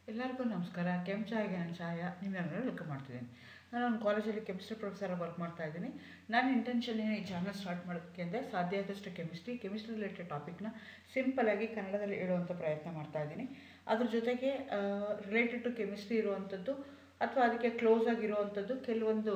ಎಲ್ಲರಿಗೂ ನಮಸ್ಕಾರ. ಕೆಂಚಾಯಿಗೆ ನಾನು ಛಾಯಾ ನಿಮ್ಮೆಲ್ಲರೂ ವೆಲ್ಕಮ್ ಮಾಡ್ತಿದ್ದೀನಿ. ನಾನು ಒಂದು ಕಾಲೇಜಲ್ಲಿ ಕೆಮಿಸ್ಟ್ರಿ ಪ್ರೊಫೆಸರಾಗಿ ವರ್ಕ್ ಮಾಡ್ತಾ ಇದ್ದೀನಿ. ನನ್ನ ಇಂಟೆನ್ಷನ್ ಏನು ಈ ಚಾನಲ್ ಸ್ಟಾರ್ಟ್ ಮಾಡೋದಕ್ಕೆ ಅಂದರೆ ಸಾಧ್ಯ ಆದಷ್ಟು ಕೆಮಿಸ್ಟ್ರಿ ರಿಲೇಟೆಡ್ ಟಾಪಿಕ್ನ ಸಿಂಪಲಾಗಿ ಕನ್ನಡದಲ್ಲಿ ಹೇಳುವಂಥ ಪ್ರಯತ್ನ ಮಾಡ್ತಾ ಇದ್ದೀನಿ. ಅದ್ರ ಜೊತೆಗೆ ರಿಲೇಟೆಡ್ ಟು ಕೆಮಿಸ್ಟ್ರಿ ಇರುವಂಥದ್ದು ಅಥವಾ ಅದಕ್ಕೆ ಕ್ಲೋಸ್ ಆಗಿರುವಂಥದ್ದು ಕೆಲವೊಂದು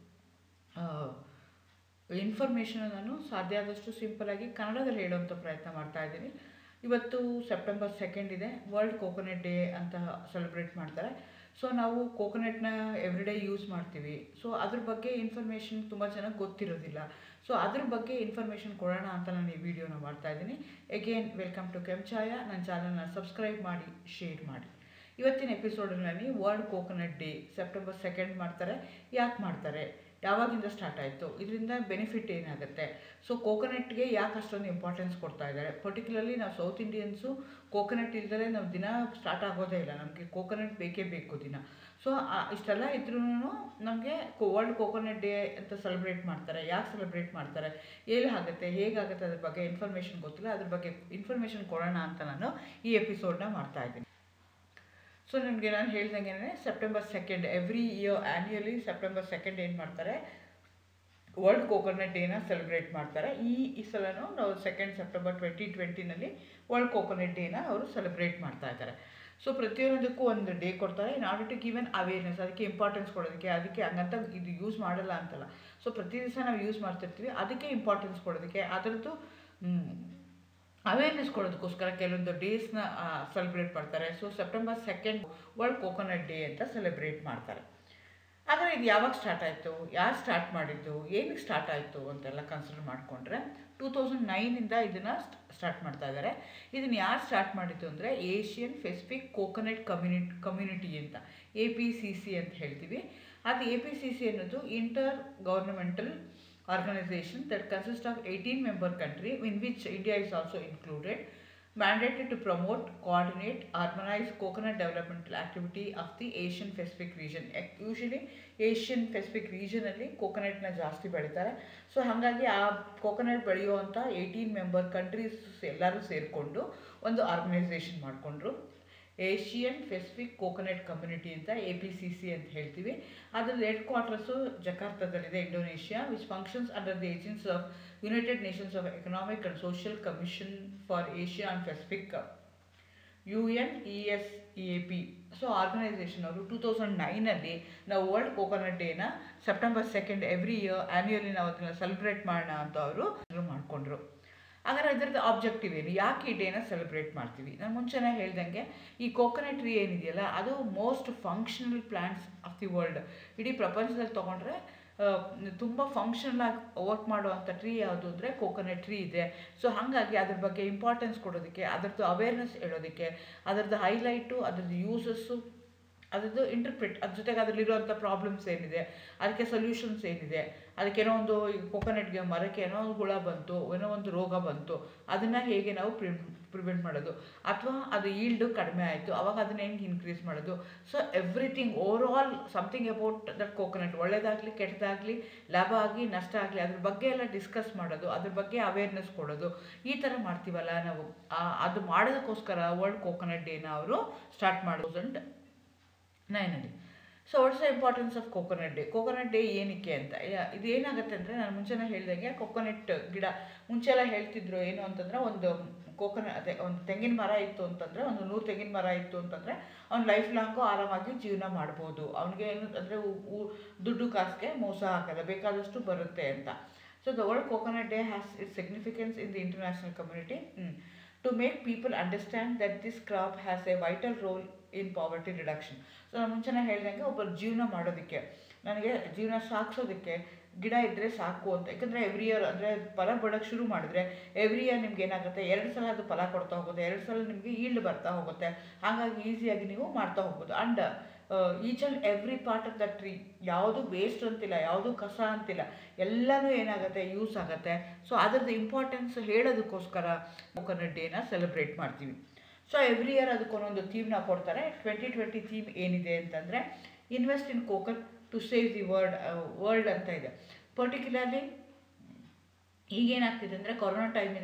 ಇನ್ಫಾರ್ಮೇಷನ್ ನಾನು ಸಾಧ್ಯ ಆದಷ್ಟು ಸಿಂಪಲಾಗಿ ಕನ್ನಡದಲ್ಲಿ ಹೇಳುವಂಥ ಪ್ರಯತ್ನ ಮಾಡ್ತಾ ಇದ್ದೀನಿ. ಇವತ್ತು ಸೆಪ್ಟೆಂಬರ್ 2 ಇದೆ, ವರ್ಲ್ಡ್ ಕೋಕೋನಟ್ ಡೇ ಅಂತ ಸೆಲೆಬ್ರೇಟ್ ಮಾಡ್ತಾರೆ. ಸೊ ನಾವು ಕೋಕೋನಟ್ನ ಎವ್ರಿಡೇ ಯೂಸ್ ಮಾಡ್ತೀವಿ. ಸೊ ಅದ್ರ ಬಗ್ಗೆ ಇನ್ಫಾರ್ಮೇಷನ್ ತುಂಬ ಚೆನ್ನಾಗಿ ಗೊತ್ತಿರೋದಿಲ್ಲ. ಸೊ ಅದ್ರ ಬಗ್ಗೆ ಇನ್ಫಾರ್ಮೇಷನ್ ಕೊಡೋಣ ಅಂತ ನಾನು ಈ ವಿಡಿಯೋನ ಮಾಡ್ತಾ ಇದ್ದೀನಿ. Again welcome to Kenchaya. ನನ್ನ ಚಾನಲ್ನ ಸಬ್ಸ್ಕ್ರೈಬ್ ಮಾಡಿ, ಶೇರ್ ಮಾಡಿ. ಇವತ್ತಿನ ಎಪಿಸೋಡ್ನಲ್ಲಿ ವರ್ಲ್ಡ್ ಕೋಕೋನಟ್ ಡೇ ಸೆಪ್ಟೆಂಬರ್ 2 ಮಾಡ್ತಾರೆ. ಯಾಕೆ ಮಾಡ್ತಾರೆ, ಯಾವಾಗಿಂದ ಸ್ಟಾರ್ಟ್ ಆಯಿತು, ಇದರಿಂದ ಬೆನಿಫಿಟ್ ಏನಾಗುತ್ತೆ, ಸೊ ಕೋಕೋನಟ್ಗೆ ಯಾಕೆ ಅಷ್ಟೊಂದು ಇಂಪಾರ್ಟೆನ್ಸ್ ಕೊಡ್ತಾ ಇದ್ದಾರೆ. ಪರ್ಟಿಕ್ಯುಲರ್ಲಿ ನಾವು ಸೌತ್ ಇಂಡಿಯನ್ಸು ಕೋಕೋನಟ್ ಇಲ್ದಲೇ ನಾವು ದಿನ ಸ್ಟಾರ್ಟ್ ಆಗೋದೇ ಇಲ್ಲ. ನಮಗೆ ಕೋಕೋನಟ್ ಬೇಕೇ ಬೇಕು ದಿನ. ಸೊ ಇಷ್ಟೆಲ್ಲ ಇದ್ರೂ ನಮಗೆ ವರ್ಲ್ಡ್ ಕೋಕೋನಟ್ ಡೇ ಅಂತ ಸೆಲೆಬ್ರೇಟ್ ಮಾಡ್ತಾರೆ. ಯಾಕೆ ಸೆಲೆಬ್ರೇಟ್ ಮಾಡ್ತಾರೆ, ಎಲ್ಲಿ ಆಗುತ್ತೆ, ಹೇಗಾಗುತ್ತೆ, ಅದ್ರ ಬಗ್ಗೆ ಇನ್ಫಾರ್ಮೇಷನ್ ಗೊತ್ತಿಲ್ಲ. ಅದ್ರ ಬಗ್ಗೆ ಇನ್ಫಾರ್ಮೇಷನ್ ಕೊಡೋಣ ಅಂತ ನಾನು ಈ ಎಪಿಸೋಡ್ನ ಮಾಡ್ತಾ ಇದ್ದೀನಿ. ಸೊ ನಿಮಗೆ ನಾನು ಹೇಳ್ದಂಗೆ September 2 every year annually September 2 ಏನು ಮಾಡ್ತಾರೆ, ವರ್ಲ್ಡ್ ಕೋಕೋನಟ್ ಡೇನ ಸೆಲೆಬ್ರೇಟ್ ಮಾಡ್ತಾರೆ. ಈ ಸಲನೂ ನಾವು ಸೆಪ್ಟೆಂಬರ್ 2020ನಲ್ಲಿ ವರ್ಲ್ಡ್ ಕೋಕೋನಟ್ ಡೇನ ಅವರು ಸೆಲೆಬ್ರೇಟ್ ಮಾಡ್ತಾ ಇದ್ದಾರೆ. ಸೊ ಪ್ರತಿಯೊಂದಕ್ಕೂ ಒಂದು ಡೇ ಕೊಡ್ತಾರೆ in order to give an awareness. ಅದಕ್ಕೆ ಇಂಪಾರ್ಟೆನ್ಸ್ ಕೊಡೋದಕ್ಕೆ, ಅದಕ್ಕೆ ಹಂಗಂತ ಇದು ಯೂಸ್ ಮಾಡಲ್ಲ ಅಂತಲ್ಲ. ಸೊ ಪ್ರತಿ ದಿವಸ ನಾವು ಯೂಸ್ ಮಾಡ್ತಿರ್ತೀವಿ, ಅದಕ್ಕೆ ಇಂಪಾರ್ಟೆನ್ಸ್ ಕೊಡೋದಕ್ಕೆ, ಅದರದ್ದು ಅವೇರ್ನೆಸ್ ಕೊಡೋದಕ್ಕೋಸ್ಕರ ಕೆಲವೊಂದು ಡೇಸ್ನ ಸೆಲೆಬ್ರೇಟ್ ಮಾಡ್ತಾರೆ. So September 2 world coconut day ಅಂತ ಸೆಲೆಬ್ರೇಟ್ ಮಾಡ್ತಾರೆ. ಆದರೆ ಇದು ಯಾವಾಗ ಸ್ಟಾರ್ಟ್ ಆಯಿತು, ಯಾರು ಸ್ಟಾರ್ಟ್ ಮಾಡಿದ್ದು, ಏನಕ್ಕೆ ಸ್ಟಾರ್ಟ್ ಆಯಿತು ಅಂತೆಲ್ಲ ಕನ್ಸಿಡರ್ ಮಾಡಿಕೊಂಡ್ರೆ 2009ಇಂದ ಇದನ್ನು ಸ್ಟಾರ್ಟ್ ಮಾಡ್ತಾ ಇದ್ದಾರೆ. ಇದನ್ನು ಯಾರು ಸ್ಟಾರ್ಟ್ ಮಾಡಿದ್ದು ಅಂದರೆ ಏಷ್ಯನ್ ಪೆಸಿಫಿಕ್ ಕೋಕೋನಟ್ ಕಮ್ಯುನಿಟಿ ಅಂತ, APCC ಅಂತ ಹೇಳ್ತೀವಿ. ಅದು APCC ಅನ್ನೋದು intergovernmental organization that consists of 18 member country in which India is also included, mandated to promote, coordinate, harmonize coconut developmental activity of the Asian Pacific region. Usually Asian Pacific region ಅಲ್ಲಿ ಕೋಕೋನಟ್ನ ಜಾಸ್ತಿ ಬೆಳೀತಾರೆ. So ಹಾಗಾಗಿ ಆ coconut ಬೆಳೆಯುವಂಥ 18 member countries ಎಲ್ಲರೂ ಸೇರಿಕೊಂಡು ಒಂದು organisation ಮಾಡಿಕೊಂಡ್ರು. ಏಷಿಯನ್ ಪೆಸಿಫಿಕ್ ಕೋಕೋನಟ್ ಕಮ್ಯುನಿಟಿ ಅಂತ APCC ಅಂತ ಹೇಳ್ತೀವಿ. ಅದ್ರದ್ದು ಹೆಡ್ ಕ್ವಾರ್ಟರ್ಸು ಜಕಾರ್ತದಲ್ಲಿದೆ, Indonesia, which functions under the agency of United Nations of economic and social commission for Asia and Pacific, UNESEAP. So organisation ಅವರು 2009ನಲ್ಲಿ ನಾವು ವರ್ಲ್ಡ್ ಕೋಕೋನಟ್ ಡೇನ ಸೆಪ್ಟೆಂಬರ್ 2 ಎವ್ರಿ ಇಯರ್ ಆ್ಯನ್ಯುಯಲಿ ನಾವು ಅದನ್ನು ಸೆಲೆಬ್ರೇಟ್ ಮಾಡೋಣ ಅಂತ ಅವರು ಮಾಡಿಕೊಂಡ್ರು. ಹಾಗಾದ್ರೆ ಇದರದ್ದು ಆಬ್ಜೆಕ್ಟಿವ್ ಏನು, ಯಾಕೆ ಈ ಡೇನ ಸೆಲೆಬ್ರೇಟ್ ಮಾಡ್ತೀವಿ? ನಾನು ಮುಂಚೆನೇ ಹೇಳ್ದಂಗೆ ಈ ಕೋಕೋನಟ್ ಟ್ರೀ ಏನಿದೆಯಲ್ಲ ಅದು most functional plants of the world. ಇಡೀ ಪ್ರಪಂಚದಲ್ಲಿ ತೊಗೊಂಡ್ರೆ ತುಂಬ ಫಂಕ್ಷನಲ್ ಆಗಿ ವರ್ಕ್ ಮಾಡುವಂಥ ಟ್ರೀ ಯಾವುದು ಅಂದರೆ ಕೋಕೋನಟ್ ಟ್ರೀ ಇದೆ. ಸೊ ಹಾಗಾಗಿ ಅದ್ರ ಬಗ್ಗೆ ಇಂಪಾರ್ಟೆನ್ಸ್ ಕೊಡೋದಕ್ಕೆ, ಅದರದ್ದು ಅವೇರ್ನೆಸ್ ಹೇಳೋದಕ್ಕೆ, ಅದರದ್ದು ಹೈಲೈಟು, ಅದರದ್ದು ಯೂಸಸ್ಸು, ಅದರದ್ದು ಇಂಟರ್ಪ್ರಿಟ್, ಅದ್ರ ಜೊತೆಗೆ ಅದರಲ್ಲಿರುವಂಥ ಪ್ರಾಬ್ಲಮ್ಸ್ ಏನಿದೆ, ಅದಕ್ಕೆ ಸೊಲ್ಯೂಷನ್ಸ್ ಏನಿದೆ, ಅದಕ್ಕೇನೋ ಒಂದು ಕೋಕೋನಟ್ಗೆ ಮರಕ್ಕೆ ಏನೋ ಒಂದು ಹುಳ ಬಂತು, ಏನೋ ಒಂದು ರೋಗ ಬಂತು, ಅದನ್ನು ಹೇಗೆ ನಾವು ಪ್ರಿವೆಂಟ್ ಮಾಡೋದು, ಅಥವಾ ಅದು ಈಲ್ಡು ಕಡಿಮೆ ಆಯಿತು ಅವಾಗ ಅದನ್ನ ಹೆಂಗೆ ಇನ್ಕ್ರೀಸ್ ಮಾಡೋದು. So everything over all something about that coconut, ಒಳ್ಳೆಯದಾಗಲಿ ಕೆಟ್ಟದಾಗಲಿ, ಲಾಭ ಆಗಲಿ ನಷ್ಟ ಆಗಲಿ, ಅದ್ರ ಬಗ್ಗೆ ಎಲ್ಲ ಡಿಸ್ಕಸ್ ಮಾಡೋದು, ಅದ್ರ ಬಗ್ಗೆ ಅವೇರ್ನೆಸ್ ಕೊಡೋದು, ಈ ಥರ ಮಾಡ್ತೀವಲ್ಲ ನಾವು. ಅದು ಮಾಡೋದಕ್ಕೋಸ್ಕರ ವರ್ಲ್ಡ್ ಕೋಕೋನಟ್ ಡೇನ ಅವರು ಸ್ಟಾರ್ಟ್ ಮಾಡೋದು 2009ನಲ್ಲಿ. So what's the importance of coconut day? Coconut day ಏನಕ್ಕೆ ಅಂತ, ಇದು ಏನಾಗುತ್ತೆ ಅಂದರೆ ನಾನು ಮುಂಚೆನೇ ಹೇಳ್ದಂಗೆ ಕೋಕೋನಟ್ ಗಿಡ ಮುಂಚೆ ಎಲ್ಲ ಹೇಳ್ತಿದ್ರು ಏನು ಅಂತಂದರೆ, ಒಂದು ಅದೇ ಒಂದು ತೆಂಗಿನ ಮರ ಇತ್ತು ಅಂತಂದರೆ, ಒಂದು 100 ತೆಂಗಿನ ಮರ ಇತ್ತು ಅಂತಂದರೆ ಅವ್ನು ಲೈಫ್ ಲಾಂಗು ಆರಾಮಾಗಿ ಜೀವನ ಮಾಡ್ಬೋದು, ಅವನಿಗೆ ಏನು ಅಂದರೆ ದುಡ್ಡು ಕಾಸಿಗೆ ಮೋಸ ಆಗಲ್ಲ, ಬೇಕಾದಷ್ಟು ಬರುತ್ತೆ ಅಂತ. So the world coconut day has its significance in the international community to make people understand that this crop has a vital role in poverty reduction. So ನಾನು ಮುಂಚೆನೇ ಹೇಳ್ದಂಗೆ ಒಬ್ಬರು ಜೀವನ ಮಾಡೋದಕ್ಕೆ, ನನಗೆ ಜೀವನ ಸಾಗಿಸೋದಕ್ಕೆ ಗಿಡ ಇದ್ದರೆ ಸಾಕು ಅಂತ. ಯಾಕಂದರೆ ಎವ್ರಿ ಇಯರ್ ಅಂದರೆ ಫಲ ಬಿಡೋಕ್ಕೆ ಶುರು ಮಾಡಿದ್ರೆ ಎವ್ರಿ ಇಯರ್ ನಿಮ್ಗೆ ಏನಾಗುತ್ತೆ, 2 ಸಲ ಅದು ಫಲ ಕೊಡ್ತಾ ಹೋಗುತ್ತೆ, 2 ಸಲ ನಿಮಗೆ ಈಲ್ಡ್ ಬರ್ತಾ ಹೋಗುತ್ತೆ. ಹಾಗಾಗಿ ಈಸಿಯಾಗಿ ನೀವು ಮಾಡ್ತಾ ಹೋಗ್ಬೋದು. And each and every part of the tree, ಯಾವುದು ವೇಸ್ಟ್ ಅಂತಿಲ್ಲ, ಯಾವುದು ಕಸ ಅಂತಿಲ್ಲ, ಎಲ್ಲನೂ ಏನಾಗುತ್ತೆ ಯೂಸ್ ಆಗುತ್ತೆ. ಸೊ ಅದರದ್ದು ಇಂಪಾರ್ಟೆನ್ಸ್ ಹೇಳೋದಕ್ಕೋಸ್ಕರ ಕೋಕೋನಟ್ ಡೇನ ಸೆಲೆಬ್ರೇಟ್ ಮಾಡ್ತೀವಿ. ಸೊ ಎವ್ರಿ ಇಯರ್ ಅದಕ್ಕೊಂದೊಂದು ಥೀಮ್ನ ಕೊಡ್ತಾರೆ. 2020 ಥೀಮ್ ಏನಿದೆ ಅಂತಂದರೆ invest in coconut to save the world ಅಂತ ಇದೆ. ಪರ್ಟಿಕ್ಯುಲರ್ಲಿ ಈಗೇನಾಗ್ತಿದೆ ಅಂದರೆ ಕೊರೋನಾ ಟೈಮ್ ಇದೆ.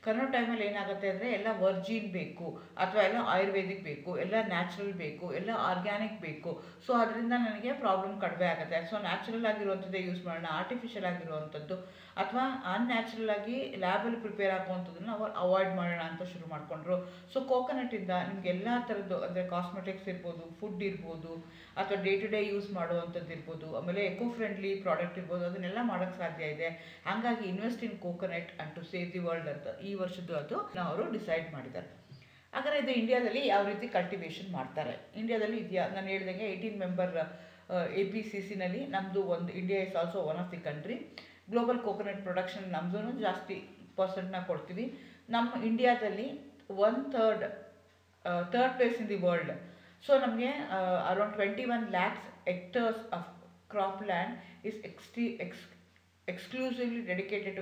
ಕನ್ನಡ ಟೈಮಲ್ಲಿ ಏನಾಗುತ್ತೆ ಅಂದರೆ ಎಲ್ಲ ವರ್ಜಿನ್ ಬೇಕು ಅಥವಾ ಎಲ್ಲ ಆಯುರ್ವೇದಿಕ್ ಬೇಕು, ಎಲ್ಲ ನ್ಯಾಚುರಲ್ ಬೇಕು, ಎಲ್ಲ ಆರ್ಗ್ಯಾನಿಕ್ ಬೇಕು. ಸೊ ಅದರಿಂದ ನನಗೆ ಪ್ರಾಬ್ಲಮ್ ಕಡಿಮೆ ಆಗುತ್ತೆ. ಸೊ ನ್ಯಾಚುರಲ್ ಆಗಿರುವಂಥದ್ದೇ ಯೂಸ್ ಮಾಡೋಣ, ಆರ್ಟಿಫಿಷಿಯಲ್ ಆಗಿರುವಂಥದ್ದು ಅಥವಾ ಅನ್ಯಾಚುರಲ್ ಆಗಿ ಲ್ಯಾಬಲ್ಲಿ ಪ್ರಿಪೇರ್ ಆಗುವಂಥದ್ದನ್ನು ನಾವು ಅವಾಯ್ಡ್ ಮಾಡೋಣ ಅಂತ ಶುರು ಮಾಡಿಕೊಂಡ್ರು. ಸೊ ಕೋಕೋನಟ್ಟಿಂದ ನಿಮ್ಗೆ ಎಲ್ಲ ಥರದ್ದು ಅಂದರೆ ಕಾಸ್ಮೆಟಿಕ್ಸ್ ಇರ್ಬೋದು, ಫುಡ್ ಇರ್ಬೋದು, ಅಥವಾ ಡೇ ಟು ಡೇ ಯೂಸ್ ಮಾಡುವಂಥದ್ದು ಇರ್ಬೋದು, ಆಮೇಲೆ ಎಕೋ ಫ್ರೆಂಡ್ಲಿ ಪ್ರಾಡಕ್ಟ್ ಇರ್ಬೋದು, ಅದನ್ನೆಲ್ಲ ಮಾಡೋಕ್ಕೆ ಸಾಧ್ಯ ಇದೆ. ಹಾಗಾಗಿ invest in coconut and to save the world ಅಂತ ಈ ವರ್ಷದ್ದು ಅದು ಅವರು ಡಿಸೈಡ್ ಮಾಡಿದ್ದಾರೆ. ಹಾಗಾದರೆ ಇದು ಇಂಡಿಯಾದಲ್ಲಿ ಯಾವ ರೀತಿ ಕಲ್ಟಿವೇಷನ್ ಮಾಡ್ತಾರೆ? ಇಂಡಿಯಾದಲ್ಲಿ ಇದೆಯಾ? ನಾನು ಹೇಳಿದಂಗೆ 18 ಮೆಂಬರ್ APCCನಲ್ಲಿ ನಮ್ಮದು ಒಂದು India is also one of the country. Global coconut production ನಮ್ಮದು ಜಾಸ್ತಿ ಪರ್ಸೆಂಟ್ನ ಕೊಡ್ತೀವಿ. ನಮ್ಮ ಇಂಡಿಯಾದಲ್ಲಿ 1/3 third place in the world. So ನಮಗೆ around 21 lakhs hectares of crop land is exclusively dedicated to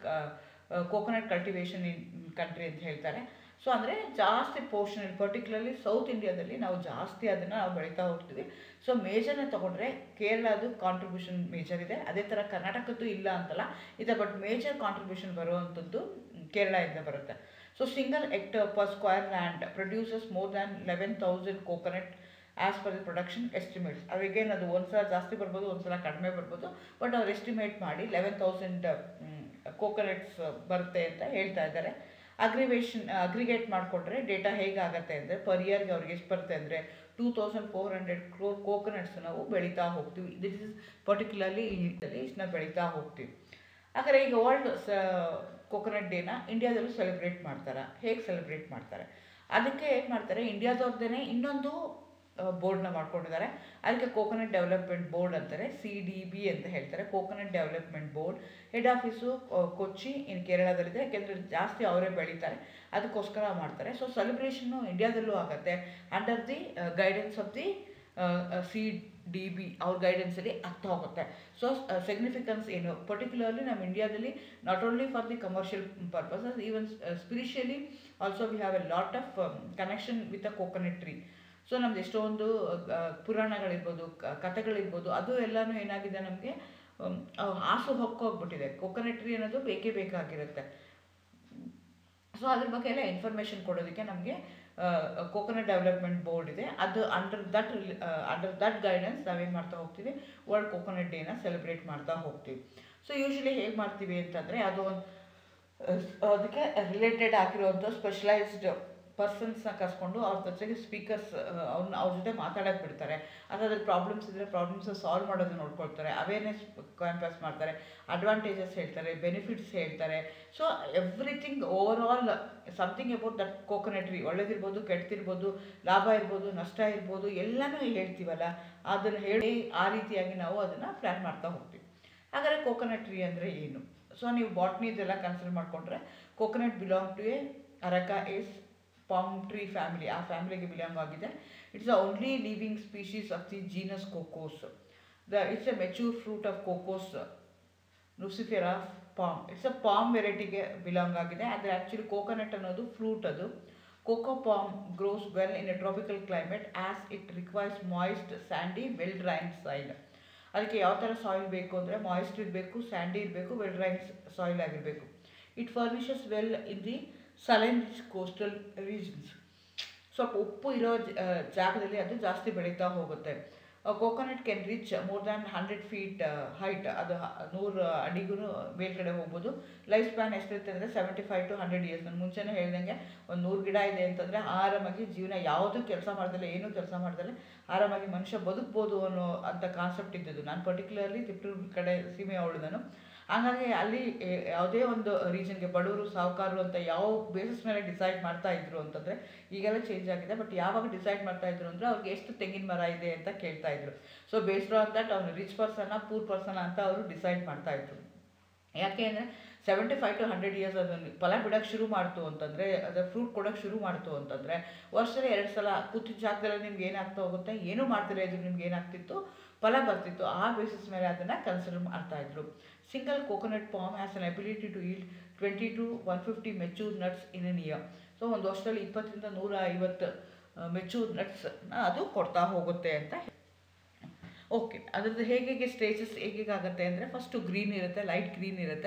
coconut cultivation in country ಅಂತ ಹೇಳ್ತಾರೆ. ಸೊ ಅಂದರೆ ಜಾಸ್ತಿ ಪೋರ್ಷನ್, ಪರ್ಟಿಕ್ಯುಲರ್ಲಿ ಸೌತ್ ಇಂಡಿಯಾದಲ್ಲಿ ನಾವು ಜಾಸ್ತಿ ಅದನ್ನು ನಾವು ಬೆಳೀತಾ ಹೋಗ್ತೀವಿ. ಸೊ ಮೇಜರ್ನ ತೊಗೊಂಡ್ರೆ ಕೇರಳದು ಕಾಂಟ್ರಿಬ್ಯೂಷನ್ ಮೇಜರ್ ಇದೆ, ಅದೇ ಥರ ಕರ್ನಾಟಕದ್ದು ಇಲ್ಲ ಅಂತಲ್ಲ ಇದೆ, ಬಟ್ ಮೇಜರ್ ಕಾಂಟ್ರಿಬ್ಯೂಷನ್ ಬರುವಂಥದ್ದು ಕೇರಳದಿಂದ ಬರುತ್ತೆ. So single hectare per square land produces more than 11,000 coconut as per the production estimates. ಅವಾಗೇನು ಅದು ಒಂದ್ಸಲ ಜಾಸ್ತಿ ಬರ್ಬೋದು, ಒಂದ್ಸಲ ಕಡಿಮೆ ಬರ್ಬೋದು, ಬಟ್ ಅವ್ರು ಎಸ್ಟಿಮೇಟ್ ಮಾಡಿ 11,000 ಕೋಕೋನಟ್ಸ್ ಬರುತ್ತೆ ಅಂತ ಹೇಳ್ತಾ ಇದ್ದಾರೆ. ಅಗ್ರಿಗೇಟ್ ಮಾಡಿಕೊಂಡ್ರೆ ಡೇಟಾ ಹೇಗಾಗತ್ತೆ ಅಂದರೆ ಪರ್ ಇಯರ್ಗೆ ಅವ್ರಿಗೆ ಎಷ್ಟು ಬರುತ್ತೆ ಅಂದರೆ 2,400 crore ಕೋಕೋನಟ್ಸ್ ನಾವು ಬೆಳೀತಾ ಹೋಗ್ತೀವಿ. ದಿಸ್ ಇಸ್ ಪರ್ಟಿಕ್ಯುಲರ್ಲಿ ಇಷ್ಟನ್ನ ಬೆಳೀತಾ ಹೋಗ್ತೀವಿ. ಹಾಗಾದರೆ ಈಗ ವರ್ಲ್ಡ್ ಕೋಕೋನಟ್ ಡೇನ ಇಂಡಿಯಾದಲ್ಲೂ ಸೆಲೆಬ್ರೇಟ್ ಮಾಡ್ತಾರೆ. ಹೇಗೆ ಸೆಲೆಬ್ರೇಟ್ ಮಾಡ್ತಾರೆ? ಅದಕ್ಕೆ ಏನು ಮಾಡ್ತಾರೆ, ಇಂಡಿಯಾದವ್ರದ್ದೇ ಇನ್ನೊಂದು ಬೋರ್ಡ್ನ ಮಾಡ್ಕೊಂಡಿದ್ದಾರೆ. ಅದಕ್ಕೆ ಕೋಕೋನಟ್ ಡೆವಲಪ್ಮೆಂಟ್ ಬೋರ್ಡ್ ಅಂತಾರೆ, CDB ಅಂತ ಹೇಳ್ತಾರೆ, coconut development board. Head office Kochi in ಕೇರಳದಲ್ಲಿದೆ, ಯಾಕೆಂದರೆ ಜಾಸ್ತಿ ಅವರೇ ಬೆಳೀತಾರೆ, ಅದಕ್ಕೋಸ್ಕರ ಮಾಡ್ತಾರೆ. ಸೊ ಸೆಲೆಬ್ರೇಷನ್ನು ಇಂಡಿಯಾದಲ್ಲೂ ಆಗುತ್ತೆ under the guidance of the CDB, ಅವ್ರ ಗೈಡೆನ್ಸಲ್ಲಿ ಆಗ್ತಾ ಹೋಗುತ್ತೆ. ಸೊ ಸಿಗ್ನಿಫಿಕೆನ್ಸ್ ಏನು, ಪರ್ಟಿಕ್ಯುಲರ್ಲಿ ನಮ್ಮ ಇಂಡಿಯಾದಲ್ಲಿ not only for the commercial purposes, even spiritually also we have a lot of connection with a coconut tree. So ನಮ್ದು ಎಷ್ಟೊಂದು ಪುರಾಣಗಳಿರ್ಬೋದು, ಕಥೆಗಳಿರ್ಬೋದು, ಅದು ಎಲ್ಲನೂ ಏನಾಗಿದೆ ನಮಗೆ ಆಸು ಹೊಕ್ಕೋಗ್ಬಿಟ್ಟಿದೆ. ಕೋಕೋನಟ್ ಟ್ರೀ ಅನ್ನೋದು ಬೇಕೇ ಬೇಕಾಗಿರುತ್ತೆ. ಸೊ ಅದ್ರ ಬಗ್ಗೆ ಎಲ್ಲ ಇನ್ಫಾರ್ಮೇಷನ್ ಕೊಡೋದಕ್ಕೆ ನಮಗೆ ಕೋಕೋನಟ್ ಡೆವಲಪ್ಮೆಂಟ್ ಬೋರ್ಡ್ ಇದೆ. ಅದು ಅಂಡರ್ ದಟ್ ಗೈಡೆನ್ಸ್ ನಾವೇನು ಮಾಡ್ತಾ ಹೋಗ್ತೀವಿ, ವರ್ಲ್ಡ್ ಕೋಕೋನಟ್ ಡೇನ ಸೆಲೆಬ್ರೇಟ್ ಮಾಡ್ತಾ ಹೋಗ್ತೀವಿ. ಸೊ ಯೂಶ್ವಲಿ ಹೇಗೆ ಮಾಡ್ತೀವಿ ಅಂತಂದರೆ, ಅದು ಅದಕ್ಕೆ ರಿಲೇಟೆಡ್ ಆಗಿರುವಂಥ ಸ್ಪೆಷಲೈಸ್ಡ್ ಪರ್ಸನ್ಸ್ನ ಕರ್ಸ್ಕೊಂಡು ಅವ್ರ ಜೊತೆಗೆ ಸ್ಪೀಕರ್ಸ್ ಅವ್ರ ಜೊತೆ ಮಾತಾಡೋಕ್ಕೆ ಬಿಡ್ತಾರೆ. ಅಥವಾ ಅದ್ರ ಪ್ರಾಬ್ಲಮ್ಸ್ ಇದ್ದರೆ ಪ್ರಾಬ್ಲಮ್ಸ್ ಸಾಲ್ವ್ ಮಾಡೋದನ್ನ ನೋಡ್ಕೊಳ್ತಾರೆ, ಅವೇರ್ನೆಸ್ ಕ್ಯಾಂಪಸ್ ಮಾಡ್ತಾರೆ, ಅಡ್ವಾಂಟೇಜಸ್ ಹೇಳ್ತಾರೆ, ಬೆನಿಫಿಟ್ಸ್ ಹೇಳ್ತಾರೆ. So everything over all something about that coconut tree, ಒಳ್ಳೇದಿರ್ಬೋದು, ಕೆಟ್ಟದಿರ್ಬೋದು, ಲಾಭ ಇರ್ಬೋದು, ನಷ್ಟ ಇರ್ಬೋದು, ಎಲ್ಲನೂ ಹೇಳ್ತೀವಲ್ಲ, ಅದನ್ನು ಹೇಳಿ ಆ ರೀತಿಯಾಗಿ ನಾವು ಅದನ್ನು ಪ್ಲ್ಯಾನ್ ಮಾಡ್ತಾ ಹೋಗ್ತೀವಿ. ಹಾಗಾದರೆ ಕೋಕೋನಟ್ ಟ್ರೀ ಅಂದರೆ ಏನು? ಸೊ ನೀವು ಬಾಟ್ನಿದೆಲ್ಲ ಕನ್ಸಿಡರ್ ಮಾಡಿಕೊಂಡ್ರೆ coconut belong to a areca is palm tree family, ಆ ಫ್ಯಾಮಿಲಿಗೆ ಬಿಲಾಂಗ್ ಆಗಿದೆ. It's the only living species of the genus cocos. It's a mature fruit of cocos nucifera palm. It's a palm ವೆರೈಟಿಗೆ belong ಆಗಿದೆ. ಆದರೆ actually coconut ಅನ್ನೋದು fruit. ಅದು coco palm grows well in a tropical climate as it requires moist, sandy, well drained soil. ಅದಕ್ಕೆ ಯಾವ ಥರ soil ಬೇಕು ಅಂದರೆ ಮಾಯಿಸ್ಟ್ ಇರಬೇಕು, ಸ್ಯಾಂಡಿ ಇರಬೇಕು, ವೆಲ್ ಡ್ರೈನ್ಡ್ ಸಾಯಿಲ್ ಆಗಿರಬೇಕು. It furnishes well in the saline rich coastal regions. ಸ್ವಲ್ಪ ಉಪ್ಪು ಇರೋ ಜಾಗದಲ್ಲಿ ಅದು ಜಾಸ್ತಿ ಬೆಳೀತಾ ಹೋಗುತ್ತೆ. Coconut can reach more than 100 feet height, ಅದು 100 ಅಡಿಗೂ ಮೇಲ್ಗಡೆ ಹೋಗ್ಬೋದು. ಲೈಫ್ ಸ್ಪ್ಯಾನ್ ಎಷ್ಟಿರುತ್ತೆ ಅಂದರೆ 75 to 100 years. ನಾನು ಮುಂಚೆನೇ ಹೇಳ್ದಂಗೆ ಒಂದು 100 ಗಿಡ ಇದೆ ಅಂತಂದರೆ ಆರಾಮಾಗಿ ಜೀವನ ಯಾವುದೂ ಕೆಲಸ ಮಾಡ್ದಲೆ, ಏನೂ ಕೆಲಸ ಮಾಡ್ದಲೆ ಆರಾಮಾಗಿ ಮನುಷ್ಯ ಬದುಕ್ಬೋದು ಅನ್ನೋ ಅಂತ ಕಾನ್ಸೆಪ್ಟ್ ಇದ್ದದ್ದು. ನಾನು ಪರ್ಟಿಕ್ಯುಲರ್ಲಿ ತಿಪ್ಟೂರು ಕಡೆ ಸೀಮೆ ಅವಳು ನಾನು. ಹಾಗಾಗಿ ಅಲ್ಲಿ ಯಾವುದೇ ಒಂದು ರೀಜನ್ಗೆ ಬಡವರು, ಸಾಹುಕಾರರು ಅಂತ ಯಾವ ಬೇಸಿಸ್ ಮೇಲೆ ಡಿಸೈಡ್ ಮಾಡ್ತಾ ಇದ್ರು ಅಂತಂದರೆ, ಈಗೆಲ್ಲ ಚೇಂಜ್ ಆಗಿದೆ, ಬಟ್ ಯಾವಾಗ ಡಿಸೈಡ್ ಮಾಡ್ತಾ ಇದ್ರು ಅಂದರೆ ಅವ್ರಿಗೆ ಎಷ್ಟು ತೆಂಗಿನ ಮರ ಇದೆ ಅಂತ ಕೇಳ್ತಾ ಇದ್ರು. ಸೊ ಬೇಸ್ಡ್ ಆನ್ ದಟ್ ಅವ್ನು ರಿಚ್ ಪರ್ಸನ್ನ, ಪೂರ್ ಪರ್ಸನ ಅಂತ ಅವರು ಡಿಸೈಡ್ ಮಾಡ್ತಾ ಇದ್ರು. ಯಾಕೆ ಅಂದರೆ 75 to 100 years ಅದನ್ನು ಫಲ ಬಿಡೋಕ್ಕೆ ಶುರು ಮಾಡ್ತು ಅಂತಂದರೆ, ಅದರ ಫ್ರೂಟ್ ಕೊಡೋಕ್ಕೆ ಶುರು ಮಾಡ್ತು ಅಂತಂದರೆ, ವರ್ಷದಲ್ಲಿ 2 ಸಲ ಕೂತಿದ್ದ ಜಾಗದಲ್ಲಿ ನಿಮ್ಗೆ ಏನಾಗ್ತಾ ಹೋಗುತ್ತೆ, ಏನೂ ಮಾಡ್ತಿಲ್ಲ ಇದ್ರು ನಿಮ್ಗೆ ಏನಾಗ್ತಿತ್ತು, ಫಲ ಬರ್ತಿತ್ತು. ಆ ಬೇಸಿಸ್ ಮೇಲೆ ಅದನ್ನು ಕನ್ಸಿಡರ್ ಮಾಡ್ತಾಯಿದ್ರು. Single coconut palm has an ability to yield 20 to 150 mature nuts in an year. ಸೊ ಒಂದು ವರ್ಷದಲ್ಲಿ 20 ರಿಂದ 150 ಮೆಚೂರ್ ನಟ್ಸ್ನ ಅದು ಕೊಡ್ತಾ ಹೋಗುತ್ತೆ ಅಂತ. ಓಕೆ, ಅದ್ರದ್ದು ಹೇಗೆ ಸ್ಟೇಜಸ್ ಹೇಗಾಗುತ್ತೆ ಅಂದರೆ, ಫಸ್ಟು ಗ್ರೀನ್ ಇರುತ್ತೆ, ಲೈಟ್ ಗ್ರೀನ್ ಇರುತ್ತೆ.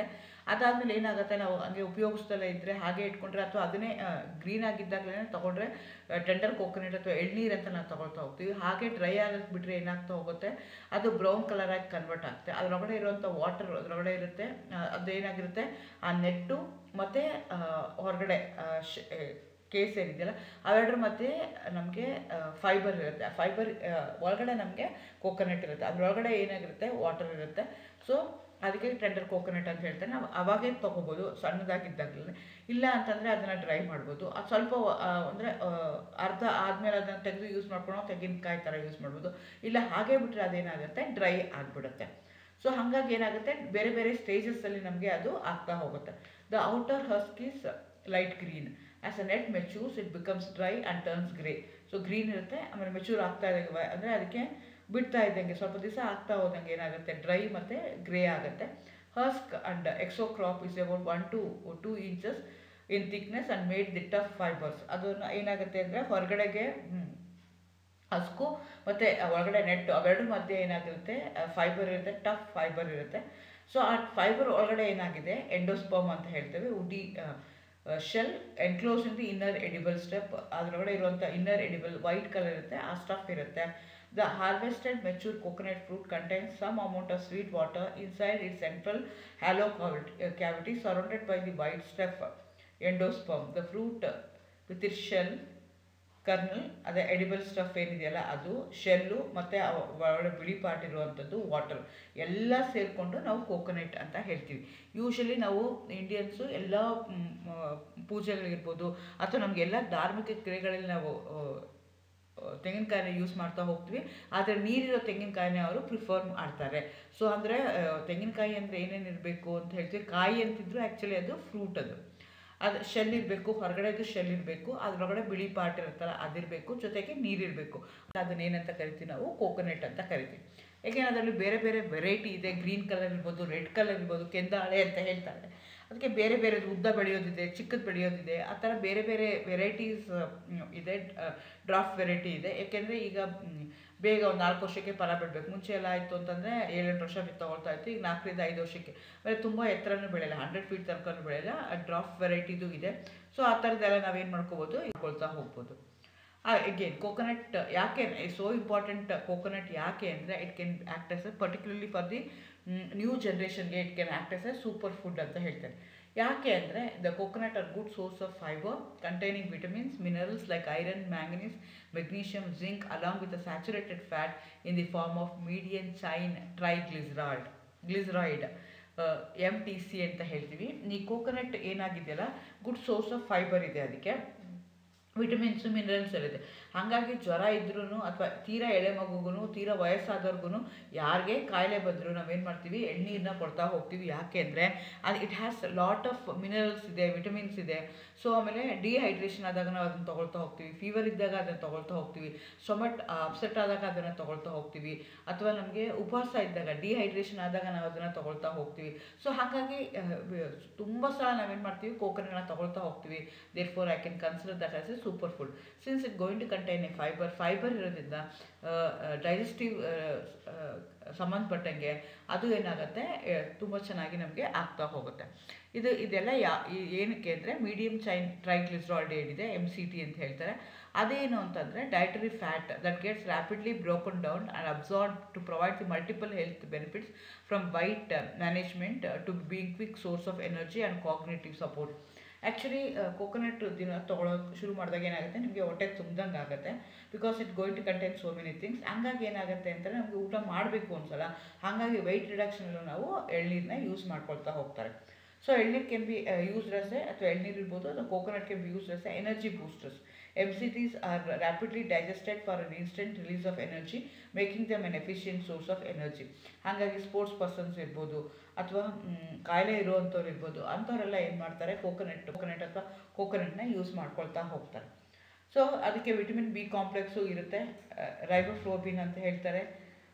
ಅದಾದಮೇಲೆ ಏನಾಗುತ್ತೆ, ನಾವು ಹಂಗೆ ಉಪಯೋಗಿಸ್ದಲ್ಲೇ ಇದ್ದರೆ ಹಾಗೆ ಇಟ್ಕೊಂಡ್ರೆ ಅಥವಾ ಅದನ್ನೇ ಗ್ರೀನ್ ಆಗಿದ್ದಾಗಲೇ ತೊಗೊಂಡ್ರೆ ಟೆಂಡರ್ ಕೋಕೋನಟ್ ಅಥವಾ ಎಳ್ನೀರು ಅಂತ ನಾವು ತೊಗೊಳ್ತಾ ಹೋಗ್ತೀವಿ. ಹಾಗೆ ಡ್ರೈ ಆಗಕ್ಕೆ ಬಿಟ್ಟರೆ ಏನಾಗ್ತಾ ಹೋಗುತ್ತೆ, ಅದು ಬ್ರೌನ್ ಕಲರಾಗಿ ಕನ್ವರ್ಟ್ ಆಗುತ್ತೆ. ಅದರೊಳಗಡೆ ಇರುವಂಥ ವಾಟರ್ ಅದರೊಳಗಡೆ ಇರುತ್ತೆ. ಅದೇನಾಗಿರುತ್ತೆ, ಆ ನೆಟ್ಟು ಮತ್ತು ಹೊರಗಡೆ ಕೇಸ್ ಏನಿದೆಯಲ್ಲ ಅವೆರಡರ ಮಧ್ಯೆ ನಮಗೆ ಫೈಬರ್ ಇರುತ್ತೆ. ಆ ಫೈಬರ್ ಒಳಗಡೆ ನಮಗೆ ಕೋಕೋನಟ್ ಇರುತ್ತೆ, ಅದರೊಳಗಡೆ ಏನಾಗಿರುತ್ತೆ, ವಾಟರ್ ಇರುತ್ತೆ. ಸೊ ಅದಕ್ಕೆ ಟೆಂಡರ್ ಕೋಕೋನಟ್ ಅಂತ ಹೇಳ್ತಾರೆ. ನಾವು ಅವಾಗೇ ತೊಗೋಬೋದು ಸಣ್ಣದಾಗಿದ್ದಾಗಲೇ. ಇಲ್ಲ ಅಂತಂದರೆ ಅದನ್ನು ಡ್ರೈ ಮಾಡ್ಬೋದು. ಅದು ಸ್ವಲ್ಪ ಅಂದರೆ ಅರ್ಧ ಆದಮೇಲೆ ಅದನ್ನು ತೆಗೆದು ಯೂಸ್ ಮಾಡ್ಕೊಂಡು ತೆಂಗಿನಕಾಯಿ ಥರ ಯೂಸ್ ಮಾಡ್ಬೋದು. ಇಲ್ಲ ಹಾಗೆ ಬಿಟ್ಟರೆ ಅದೇನಾಗುತ್ತೆ, ಡ್ರೈ ಆಗಿಬಿಡುತ್ತೆ. ಸೊ ಹಾಗಾಗಿ ಏನಾಗುತ್ತೆ, ಬೇರೆ ಬೇರೆ ಸ್ಟೇಜಸ್ಸಲ್ಲಿ ನಮಗೆ ಅದು ಆಗ್ತಾ ಹೋಗುತ್ತೆ. The outer husk is light green. As a nut matures it becomes dry and turns grey. So green ಇರುತ್ತೆ, ಆಮೇಲೆ ಮೆಚೂರ್ ಆಗ್ತಾ ಇದ್ದಂಗೆ ಅಂದರೆ ಅದಕ್ಕೆ ಬಿಡ್ತಾ ಇದ್ದಂಗೆ ಸ್ವಲ್ಪ ದಿವಸ ಆಗ್ತಾ ಹೋದಂಗೆ ಏನಾಗುತ್ತೆ, ಡ್ರೈ ಮತ್ತು ಗ್ರೇ ಆಗುತ್ತೆ. Husk and exocarp is about 1 to 2 inches in thickness and made the tough fibres. ಅದನ್ನು ಏನಾಗುತ್ತೆ ಅಂದರೆ ಹೊರಗಡೆಗೆ ಹಸ್ಕು ಮತ್ತು ಒಳಗಡೆ ನೆಟ್ಟು ಅವೆರಡು ಮಧ್ಯೆ ಏನಾಗಿರುತ್ತೆ, ಫೈಬರ್ ಇರುತ್ತೆ, ಟಫ್ ಫೈಬರ್ ಇರುತ್ತೆ. ಸೊ ಆ ಫೈಬರ್ ಒಳಗಡೆ ಏನಾಗಿದೆ, ಎಂಡೋಸ್ಪರ್ಮ್ ಅಂತ ಹೇಳ್ತೇವೆ. Woody shell enclose in the inner edible stuff. ಅದರೊಳಗಡೆ ಇರುವಂಥ ಇನ್ನರ್ ಎಡಿಬಲ್ ವೈಟ್ ಕಲರ್ ಇರುತ್ತೆ, ಆ ಸ್ಟಫ್ ಇರುತ್ತೆ. The harvested mature coconut fruit contains some amount of sweet water inside it central hollow cavity surrounded by the white stuff endosperm. The fruit with it shell kernel, ಅದೇ edible stuff ಏನಿದೆಯಲ್ಲ ಅದು, shell ಮತ್ತು ಒಳಗಡೆ ಬಿಳಿ part ಇರುವಂಥದ್ದು, water ಎಲ್ಲ ಸೇರಿಕೊಂಡು ನಾವು ಕೋಕೋನಟ್ ಅಂತ ಹೇಳ್ತೀವಿ. ಯೂಶಲಿ ನಾವು ಇಂಡಿಯನ್ಸು ಎಲ್ಲ ಪೂಜೆಗಳಿರ್ಬೋದು ಅಥವಾ ನಮಗೆಲ್ಲ ಧಾರ್ಮಿಕ ಕ್ರಿಯೆಗಳಲ್ಲಿ ನಾವು ತೆಂಗಿನಕಾಯಿನ ಯೂಸ್ ಮಾಡ್ತಾ ಹೋಗ್ತೀವಿ. ಆದರೆ ನೀರಿರೋ ತೆಂಗಿನಕಾಯಿನೇ ಅವರು ಪ್ರಿಫರ್ ಮಾಡ್ತಾರೆ. ಸೊ ಅಂದರೆ ತೆಂಗಿನಕಾಯಿ ಅಂದರೆ ಏನೇನು ಇರಬೇಕು ಅಂತ ಹೇಳ್ತೀವಿ, ಕಾಯಿ ಅಂತಿದ್ರು ಆ್ಯಕ್ಚುಲಿ ಅದು ಫ್ರೂಟ್. ಅದು ಶೆಲ್ ಇರಬೇಕು, ಹೊರಗಡೆದು ಶೆಲ್ ಇರಬೇಕು, ಅದರೊಳಗಡೆ ಬಿಳಿ ಪಾರ್ಟ್ ಇರುತ್ತಲ್ಲ ಅದಿರಬೇಕು, ಜೊತೆಗೆ ನೀರಿರಬೇಕು. ಅದನ್ನೇನಂತ ಕರಿತೀವಿ, ನಾವು ಕೋಕೋನಟ್ ಅಂತ ಕರಿತೀವಿ. ಏಕೆಂದರೆ ಅದರಲ್ಲಿ ಬೇರೆ ಬೇರೆ ವೆರೈಟಿ ಇದೆ. ಗ್ರೀನ್ ಕಲರ್ ಇರ್ಬೋದು, ರೆಡ್ ಕಲರ್ ಇರ್ಬೋದು, ಕೆಂದಾಳೆ ಅಂತ ಹೇಳ್ತಾರೆ. ಅದಕ್ಕೆ ಬೇರೆ ಬೇರೆ ಉದ್ದ ಬೆಳೆಯೋದಿದೆ, ಚಿಕ್ಕದು ಬೆಳೆಯೋದಿದೆ, ಆ ಥರ ಬೇರೆ ಬೇರೆ ವೆರೈಟೀಸ್ ಇದೆ. ಡ್ರಾಫ್ಟ್ ವೆರೈಟಿ ಇದೆ. ಏಕೆಂದರೆ ಈಗ ಬೇಗ ಒಂದು 4 ವರ್ಷಕ್ಕೆ ಫಲ ಬಿಡಬೇಕು. ಮುಂಚೆ ಎಲ್ಲ ಆಯಿತು ಅಂತಂದರೆ 7-8 ವರ್ಷ ತೊಗೊಳ್ತಾ ಇತ್ತು. ಈಗ 4-5 ವರ್ಷಕ್ಕೆ, ಆಮೇಲೆ ತುಂಬ ಎತ್ತರನೂ ಬೆಳೆಯಲ್ಲ, 100 feet ತನಕನೂ ಬೆಳೆಯಲ್ಲ. ಡ್ರಾಫ್ಟ್ ವೆರೈಟಿದು ಇದೆ. ಸೊ ಆ ಥರದ್ದೆಲ್ಲ ನಾವೇನು ಮಾಡ್ಕೋಬೋದು, ಇಟ್ಕೊಳ್ತಾ ಹೋಗ್ಬೋದು. ಅಗೇನ್ ಕೋಕೋನಟ್ ಯಾಕೆ ಸೋ ಇಂಪಾರ್ಟೆಂಟ್, ಕೋಕೋನಟ್ ಯಾಕೆ ಅಂದರೆ it can act as a particularly for the new ಜನ್ರೇಷನ್ಗೆ it can act as a super food ಅಂತ ಹೇಳ್ತಾರೆ. ಯಾಕೆ ಅಂದರೆ the coconut are good source of fibre containing vitamins, minerals like iron, manganese, magnesium, zinc along with a saturated fat in the form of median chain glyceride MTC ಅಂತ ಹೇಳ್ತೀವಿ. ಈ coconut ಏನಾಗಿದೆಯಲ್ಲ good source of fibre ಇದೆ, ಅದಕ್ಕೆ vitamins minerals ಇರುತ್ತೆ. ಹಾಗಾಗಿ ಜ್ವರ ಇದ್ರೂ ಅಥವಾ ತೀರಾ ಎಳೆ ಮಗುಗೂ ತೀರಾ ವಯಸ್ಸಾದವ್ರಿಗೂ ಯಾರಿಗೆ ಕಾಯಿಲೆ ಬಂದರೂ ನಾವೇನು ಮಾಡ್ತೀವಿ, ಎಳ್ನೀರನ್ನ ಕೊಡ್ತಾ ಹೋಗ್ತೀವಿ. ಯಾಕೆ ಅಂದರೆ ಅದು it has lot of minerals ಇದೆ, ವಿಟಮಿನ್ಸ್ ಇದೆ. ಸೊ ಆಮೇಲೆ ಡಿಹೈಡ್ರೇಷನ್ ಆದಾಗ ನಾವು ಅದನ್ನು ತೊಗೊಳ್ತಾ ಹೋಗ್ತೀವಿ, ಫೀವರ್ ಇದ್ದಾಗ ಅದನ್ನು ತೊಗೊಳ್ತಾ ಹೋಗ್ತೀವಿ, ಸ್ಟೊಮಕ್ ಅಪ್ಸೆಟ್ ಆದಾಗ ಅದನ್ನು ತೊಗೊಳ್ತಾ ಹೋಗ್ತೀವಿ, ಅಥವಾ ನಮಗೆ ಉಪವಾಸ ಇದ್ದಾಗ ಡಿಹೈಡ್ರೇಷನ್ ಆದಾಗ ನಾವು ಅದನ್ನು ತೊಗೊಳ್ತಾ ಹೋಗ್ತೀವಿ. ಸೊ ಹಾಗಾಗಿ ತುಂಬ ಸಲ ನಾವೇನು ಮಾಡ್ತೀವಿ, ಕೋಕೋನಟ್ನ ತೊಗೊಳ್ತಾ ಹೋಗ್ತೀವಿ. Therefore I can consider that as a super food since it going to contain a fibre ಇರೋದ್ರಿಂದ ಡೈಜೆಸ್ಟಿವ್ ಸಂಬಂಧಪಟ್ಟಂಗೆ ಅದು ಏನಾಗುತ್ತೆ, ತುಂಬ ಚೆನ್ನಾಗಿ ನಮಗೆ ಆಗ್ತಾ ಹೋಗುತ್ತೆ. ಇದೆಲ್ಲ ಏನಕ್ಕೆ ಅಂದರೆ ಮೀಡಿಯಮ್ ಚೈನ್ ಟ್ರೈಗ್ಲಿಸರಾಯ್ಡ್ ಏನಿದೆ, MCT ಅಂತ ಹೇಳ್ತಾರೆ. ಅದೇನು ಅಂತಂದರೆ dietary fat that gets rapidly broken down and absorb to provide the multiple health benefits from weight management to being quick source of energy and cognitive support. Actually coconut ದಿನ ತೊಗೊಳೋಕೆ ಶುರು ಮಾಡಿದಾಗ ಏನಾಗುತ್ತೆ, ನಿಮಗೆ ಹೊಟ್ಟೆ ತುಂಬ್ದಂಗೆ ಆಗುತ್ತೆ. Because it going to contain so many things. ಹಂಗಾಗಿ ಏನಾಗುತ್ತೆ ಅಂತಂದರೆ ನಮಗೆ ಊಟ ಮಾಡಬೇಕು ಅನ್ಸಲ್ಲ. ಹಾಗಾಗಿ ವೆಯ್ಟ್ ರಿಡಕ್ಷನಲ್ಲೂ ನಾವು ಎಳ್ನೀರನ್ನ ಯೂಸ್ ಮಾಡ್ಕೊಳ್ತಾ ಹೋಗ್ತಾರೆ. ಸೊ ಎಳ್ನೀರು ಕ್ಯಾನ್ ಬಿ ಯೂಸ್ಡ್ ಆಸ್ ಅಥವಾ ಎಳ್ನೀರು ಇರ್ಬೋದು, ಅಥವಾ coconut can be used as energy boosters. MCTs are rapidly digested for an instant release of energy, making them an efficient source of energy. ಹಾಗಾಗಿ sports persons ಇರ್ಬೋದು ಅಥವಾ ಕಾಯಿಲೆ ಇರುವಂಥವ್ರು ಇರ್ಬೋದು, ಅಂಥವರೆಲ್ಲ ಏನು ಮಾಡ್ತಾರೆ, ಕೋಕೋನಟ್ ಅಥವಾ ಕೋಕೋನಟ್ನ ಯೂಸ್ ಮಾಡ್ಕೊಳ್ತಾ ಹೋಗ್ತಾರೆ. ಸೊ ಅದಕ್ಕೆ ವಿಟಮಿನ್ B ಕಾಂಪ್ಲೆಕ್ಸು ಇರುತ್ತೆ, ರೈಬೋಫ್ಲೋಬಿನ್ ಅಂತ ಹೇಳ್ತಾರೆ.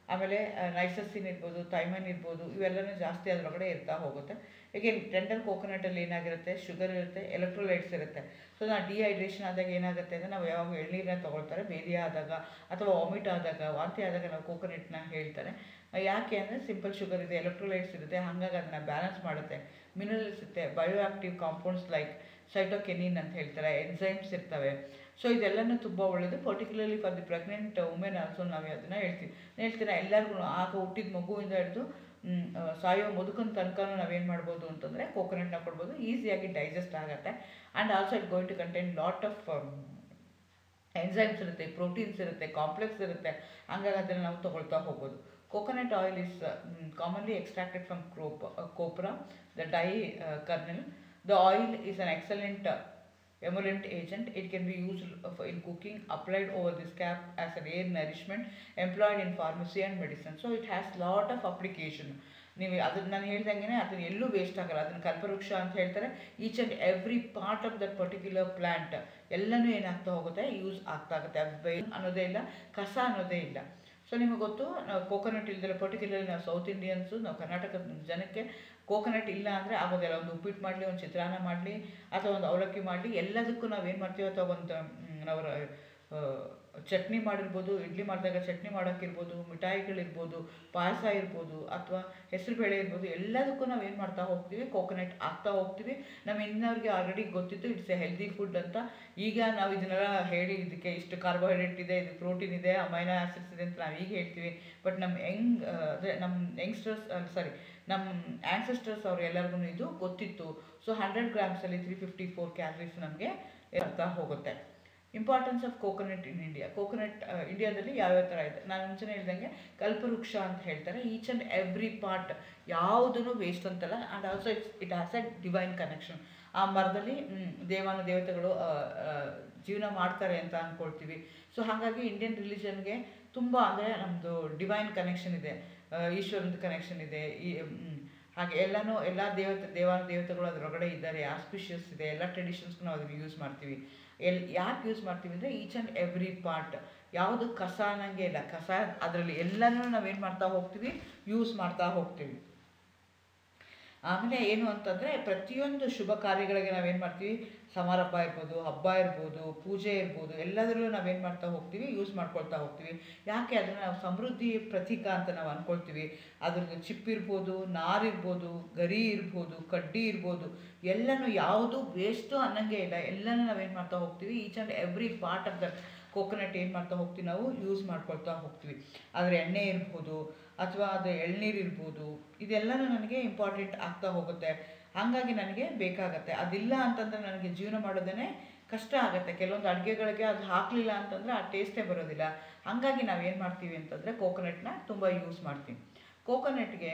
ಆಮೇಲೆ ನೈಸಸ್ಸಿನ್ ಇರ್ಬೋದು, ಥೈಮನ್ ಇರ್ಬೋದು, ಇವೆಲ್ಲನೂ ಜಾಸ್ತಿ ಅದರೊಳಗಡೆ ಇರ್ತಾ ಹೋಗುತ್ತೆ. ಈಗ ಟೆಂಡರ್ ಕೋಕೋನಟಲ್ಲಿ ಏನಾಗಿರುತ್ತೆ, ಶುಗರ್ ಇರುತ್ತೆ, ಎಲೆಕ್ಟ್ರೋಲೈಟ್ಸ್ ಇರುತ್ತೆ. ಸೊ ನಾವು ಡಿಹೈಡ್ರೇಷನ್ ಆದಾಗ ಏನಾಗುತ್ತೆ ಅಂದರೆ ನಾವು ಯಾವಾಗ ಎಳ್ನೀರನ್ನ ತೊಗೊಳ್ತಾರೆ, ಬೇದಿಯ ಆದಾಗ ಅಥವಾ ವಾಮಿಟ್ ಆದಾಗ, ವಾಂತಿ ಆದಾಗ ನಾವು ಕೋಕೋನಟ್ನ ಹೇಳ್ತಾರೆ. ಯಾಕೆ ಅಂದರೆ ಸಿಂಪಲ್ ಶುಗರ್ ಇದೆ, ಎಲೆಕ್ಟ್ರೋಲೈಟ್ಸ್ ಇರುತ್ತೆ, ಹಾಗಾಗಿ ಅದನ್ನು ಬ್ಯಾಲೆನ್ಸ್ ಮಾಡುತ್ತೆ. ಮಿನರಲ್ಸ್ ಇರುತ್ತೆ, bio active compounds like cytokinin ಅಂತ ಹೇಳ್ತಾರೆ, ಎನ್ಸೈಮ್ಸ್ ಇರ್ತವೆ. ಸೊ ಇದೆಲ್ಲನೂ ತುಂಬ ಒಳ್ಳೆಯದು, particularly for the pregnant women also ನಾವು ಅದನ್ನು ಹೇಳ್ತೀರಾ ಎಲ್ಲರಿಗೂ. ಆಗ ಹುಟ್ಟಿದ ಮಗುವಿಂದ ಹಿಡಿದು ಸಾಯೋ ಮುದುಕನ ತನಕನೂ ನಾವೇನು ಮಾಡ್ಬೋದು ಅಂತಂದರೆ ಕೋಕೋನಟ್ನ ಕೊಡ್ಬೋದು, ಈಸಿಯಾಗಿ ಡೈಜೆಸ್ಟ್ ಆಗುತ್ತೆ. And also it going to contain lot of enzymes ಇರುತ್ತೆ, ಪ್ರೋಟೀನ್ಸ್ ಇರುತ್ತೆ, ಕಾಂಪ್ಲೆಕ್ಸ್ ಇರುತ್ತೆ, ಹಂಗಾಗಿ ಅದನ್ನು ನಾವು ತೊಗೊಳ್ತಾ ಹೋಗ್ಬೋದು. Coconut oil is commonly extracted from copra, the dye kernel. The oil is an excellent emollient agent. It can be used in cooking, applied over the scalp as an air nourishment, employed in pharmacy and medicine. So it has lot of application. ನೀವು ಅದನ್ನು ನಾನು ಹೇಳ್ದಂಗೆ ಅದನ್ನು ಎಲ್ಲೂ waste ಆಗಲ್ಲ. ಅದನ್ನು ಕಲ್ಪವೃಕ್ಷ ಅಂತ ಹೇಳ್ತಾರೆ. Each and every part of that particular plant ಎಲ್ಲನೂ ಏನಾಗ್ತಾ ಹೋಗುತ್ತೆ, ಯೂಸ್ ಆಗ್ತಾ ಆಗುತ್ತೆ. ಅದು ಅನ್ನೋದೇ ಇಲ್ಲ, ಕಸ ಅನ್ನೋದೇ ಇಲ್ಲ. ಸೊ ನಿಮಗೆ ಗೊತ್ತು, ನಾವು ಕೋಕೋನಟ್ ಇಲ್ದಿಲ್ಲ, ಪರ್ಟಿಕ್ಯುಲರ್ಲಿ ನಾವು ಸೌತ್ ಇಂಡಿಯನ್ಸು, ನಾವು ಕರ್ನಾಟಕದ ಜನಕ್ಕೆ ಕೋಕೋನಟ್ ಇಲ್ಲ ಅಂದರೆ ಆಗೋದಿಲ್ಲ. ಒಂದು ಉಪ್ಪಿಟ್ಟು ಮಾಡಲಿ, ಒಂದು ಚಿತ್ರಾನ್ನ ಮಾಡಲಿ, ಅಥವಾ ಒಂದು ಅವಲಕ್ಕಿ ಮಾಡಲಿ, ಎಲ್ಲದಕ್ಕೂ ನಾವೇನು ಮಾಡ್ತೀವಿ, ಅಥವಾ ಒಂದು ನಾವು ಚಟ್ನಿ ಮಾಡಿರ್ಬೋದು, ಇಡ್ಲಿ ಮಾಡಿದಾಗ ಚಟ್ನಿ ಮಾಡೋಕ್ಕಿರ್ಬೋದು, ಮಿಠಾಯಿಗಳಿರ್ಬೋದು, ಪಾಯಸ ಇರ್ಬೋದು, ಅಥವಾ ಹೆಸರು ಬೇಳೆ ಇರ್ಬೋದು, ಎಲ್ಲದಕ್ಕೂ ನಾವೇನು ಮಾಡ್ತಾ ಹೋಗ್ತೀವಿ, ಕೋಕೋನಟ್ ಹಾಕ್ತಾ ಹೋಗ್ತೀವಿ. ನಮ್ಮ ಇನ್ನವ್ರಿಗೆ ಆಲ್ರೆಡಿ ಗೊತ್ತಿತ್ತು ಇಟ್ಸ್ ಎ ಹೆಲ್ದಿ ಫುಡ್ ಅಂತ. ಈಗ ನಾವು ಇದನ್ನೆಲ್ಲ ಹೇಳಿ ಇದಕ್ಕೆ ಇಷ್ಟು ಕಾರ್ಬೋಹೈಡ್ರೇಟ್ ಇದೆ, ಇದು ಪ್ರೋಟೀನ್ ಇದೆ, ಅಮೈನೋ ಆ್ಯಸಿಡ್ಸ್ ಇದೆ ಅಂತ ನಾವು ಈಗ ಹೇಳ್ತೀವಿ. ಬಟ್ ನಮ್ಮ ನಮ್ಮ ಆ್ಯನ್ಸೆಸ್ಟರ್ಸ್ ಅವ್ರು ಎಲ್ಲರಿಗೂ ಇದು ಗೊತ್ತಿತ್ತು. ಸೊ 100 ಗ್ರಾಮ್ಸಲ್ಲಿ 354 ಕ್ಯಾಲರೀಸ್ ನಮಗೆ ಇರ್ತಾ ಹೋಗುತ್ತೆ. Importance of coconut in India. Coconut ಇಂಡಿಯಾದಲ್ಲಿ ಯಾವ್ಯಾವ ಥರ ಇದೆ, ನಾನು ಮುಂಚೆನೇ ಹೇಳ್ದಂಗೆ ಕಲ್ಪವೃಕ್ಷ ಅಂತ ಹೇಳ್ತಾರೆ. ಈಚ್ ಆ್ಯಂಡ್ ಎವ್ರಿ ಪಾರ್ಟ್ ಯಾವುದೂ ವೇಸ್ಟ್ ಅಂತಲ್ಲ. And also it has a divine connection. ಆ ಮರದಲ್ಲಿ ದೇವತೆಗಳು ಜೀವನ ಮಾಡ್ತಾರೆ ಅಂತ ಅಂದ್ಕೊಳ್ತೀವಿ. ಸೊ ಹಾಗಾಗಿ ಇಂಡಿಯನ್ ರಿಲಿಜನ್ಗೆ ತುಂಬ ಅಂದರೆ ನಮ್ಮದು ಡಿವೈನ್ ಕನೆಕ್ಷನ್ ಇದೆ, ಈಶ್ವರನ ಕನೆಕ್ಷನ್ ಇದೆ. ಹಾಗೆ ಎಲ್ಲ ದೇವತೆಗಳು ಅದರೊಳಗಡೆ ಇದ್ದಾರೆ. ಆಸ್ಪಿಷಿಯಸ್ ಇದೆ, ಎಲ್ಲ ಟ್ರೆಡಿಷನ್ಸ್ಗೂ ನಾವು ಅದನ್ನು ಯೂಸ್ ಮಾಡ್ತೀವಿ. ಯಾಕೆ ಯೂಸ್ ಮಾಡ್ತೀವಿ ಅಂದರೆ ಈಚ್ ಆ್ಯಂಡ್ ಎವ್ರಿ ಪಾರ್ಟ್, ಯಾವುದು ಕಸ ಅನ್ನಂಗೆ ಇಲ್ಲ. ಕಸ ಅದರಲ್ಲಿ ಎಲ್ಲನೂ ನಾವೇನು ಮಾಡ್ತಾ ಹೋಗ್ತೀವಿ, ಯೂಸ್ ಮಾಡ್ತಾ ಹೋಗ್ತೀವಿ. ಆಮೇಲೆ ಏನು ಅಂತಂದರೆ ಪ್ರತಿಯೊಂದು ಶುಭ ಕಾರ್ಯಗಳಿಗೆ ನಾವೇನು ಮಾಡ್ತೀವಿ, ಸಮಾರಂಭ ಇರ್ಬೋದು, ಹಬ್ಬ ಇರ್ಬೋದು, ಪೂಜೆ ಇರ್ಬೋದು, ಎಲ್ಲದರಲ್ಲೂ ನಾವೇನು ಮಾಡ್ತಾ ಹೋಗ್ತೀವಿ, ಯೂಸ್ ಮಾಡ್ಕೊಳ್ತಾ ಹೋಗ್ತೀವಿ. ಯಾಕೆ ಅದನ್ನು ನಾವು ಸಮೃದ್ಧಿ ಪ್ರತೀಕ ಅಂತ ನಾವು ಅಂದ್ಕೊಳ್ತೀವಿ. ಅದ್ರದ್ದು ಚಿಪ್ಪಿರ್ಬೋದು, ನಾರಿರ್ಬೋದು, ಗರಿ ಇರ್ಬೋದು, ಕಡ್ಡಿ ಇರ್ಬೋದು, ಎಲ್ಲನೂ ಯಾವುದು ವೇಸ್ಟು ಅನ್ನಂಗೆ ಇಲ್ಲ. ಎಲ್ಲನೂ ನಾವೇನು ಮಾಡ್ತಾ ಹೋಗ್ತೀವಿ, each and every part of the coconut ಏನು ಮಾಡ್ತಾ ಹೋಗ್ತೀವಿ, ನಾವು ಯೂಸ್ ಮಾಡ್ಕೊಳ್ತಾ ಹೋಗ್ತೀವಿ. ಅದರ ಎಣ್ಣೆ ಇರ್ಬೋದು, ಅಥವಾ ಅದು ಎಳ್ನೀರು ಇರ್ಬೋದು, ಇದೆಲ್ಲನೂ ನನಗೆ ಇಂಪಾರ್ಟೆಂಟ್ ಆಗ್ತಾ ಹೋಗುತ್ತೆ. ಹಾಗಾಗಿ ನನಗೆ ಬೇಕಾಗತ್ತೆ. ಅದಿಲ್ಲ ಅಂತಂದರೆ ನನಗೆ ಜೀವನ ಮಾಡೋದೇ ಕಷ್ಟ ಆಗುತ್ತೆ. ಕೆಲವೊಂದು ಅಡುಗೆಗಳಿಗೆ ಅದು ಹಾಕಲಿಲ್ಲ ಅಂತಂದರೆ ಆ ಟೇಸ್ಟೇ ಬರೋದಿಲ್ಲ. ಹಾಗಾಗಿ ನಾವೇನು ಮಾಡ್ತೀವಿ ಅಂತಂದರೆ ಕೋಕೋನಟ್ನ ತುಂಬ ಯೂಸ್ ಮಾಡ್ತೀವಿ. ಕೋಕೋನಟ್ಗೆ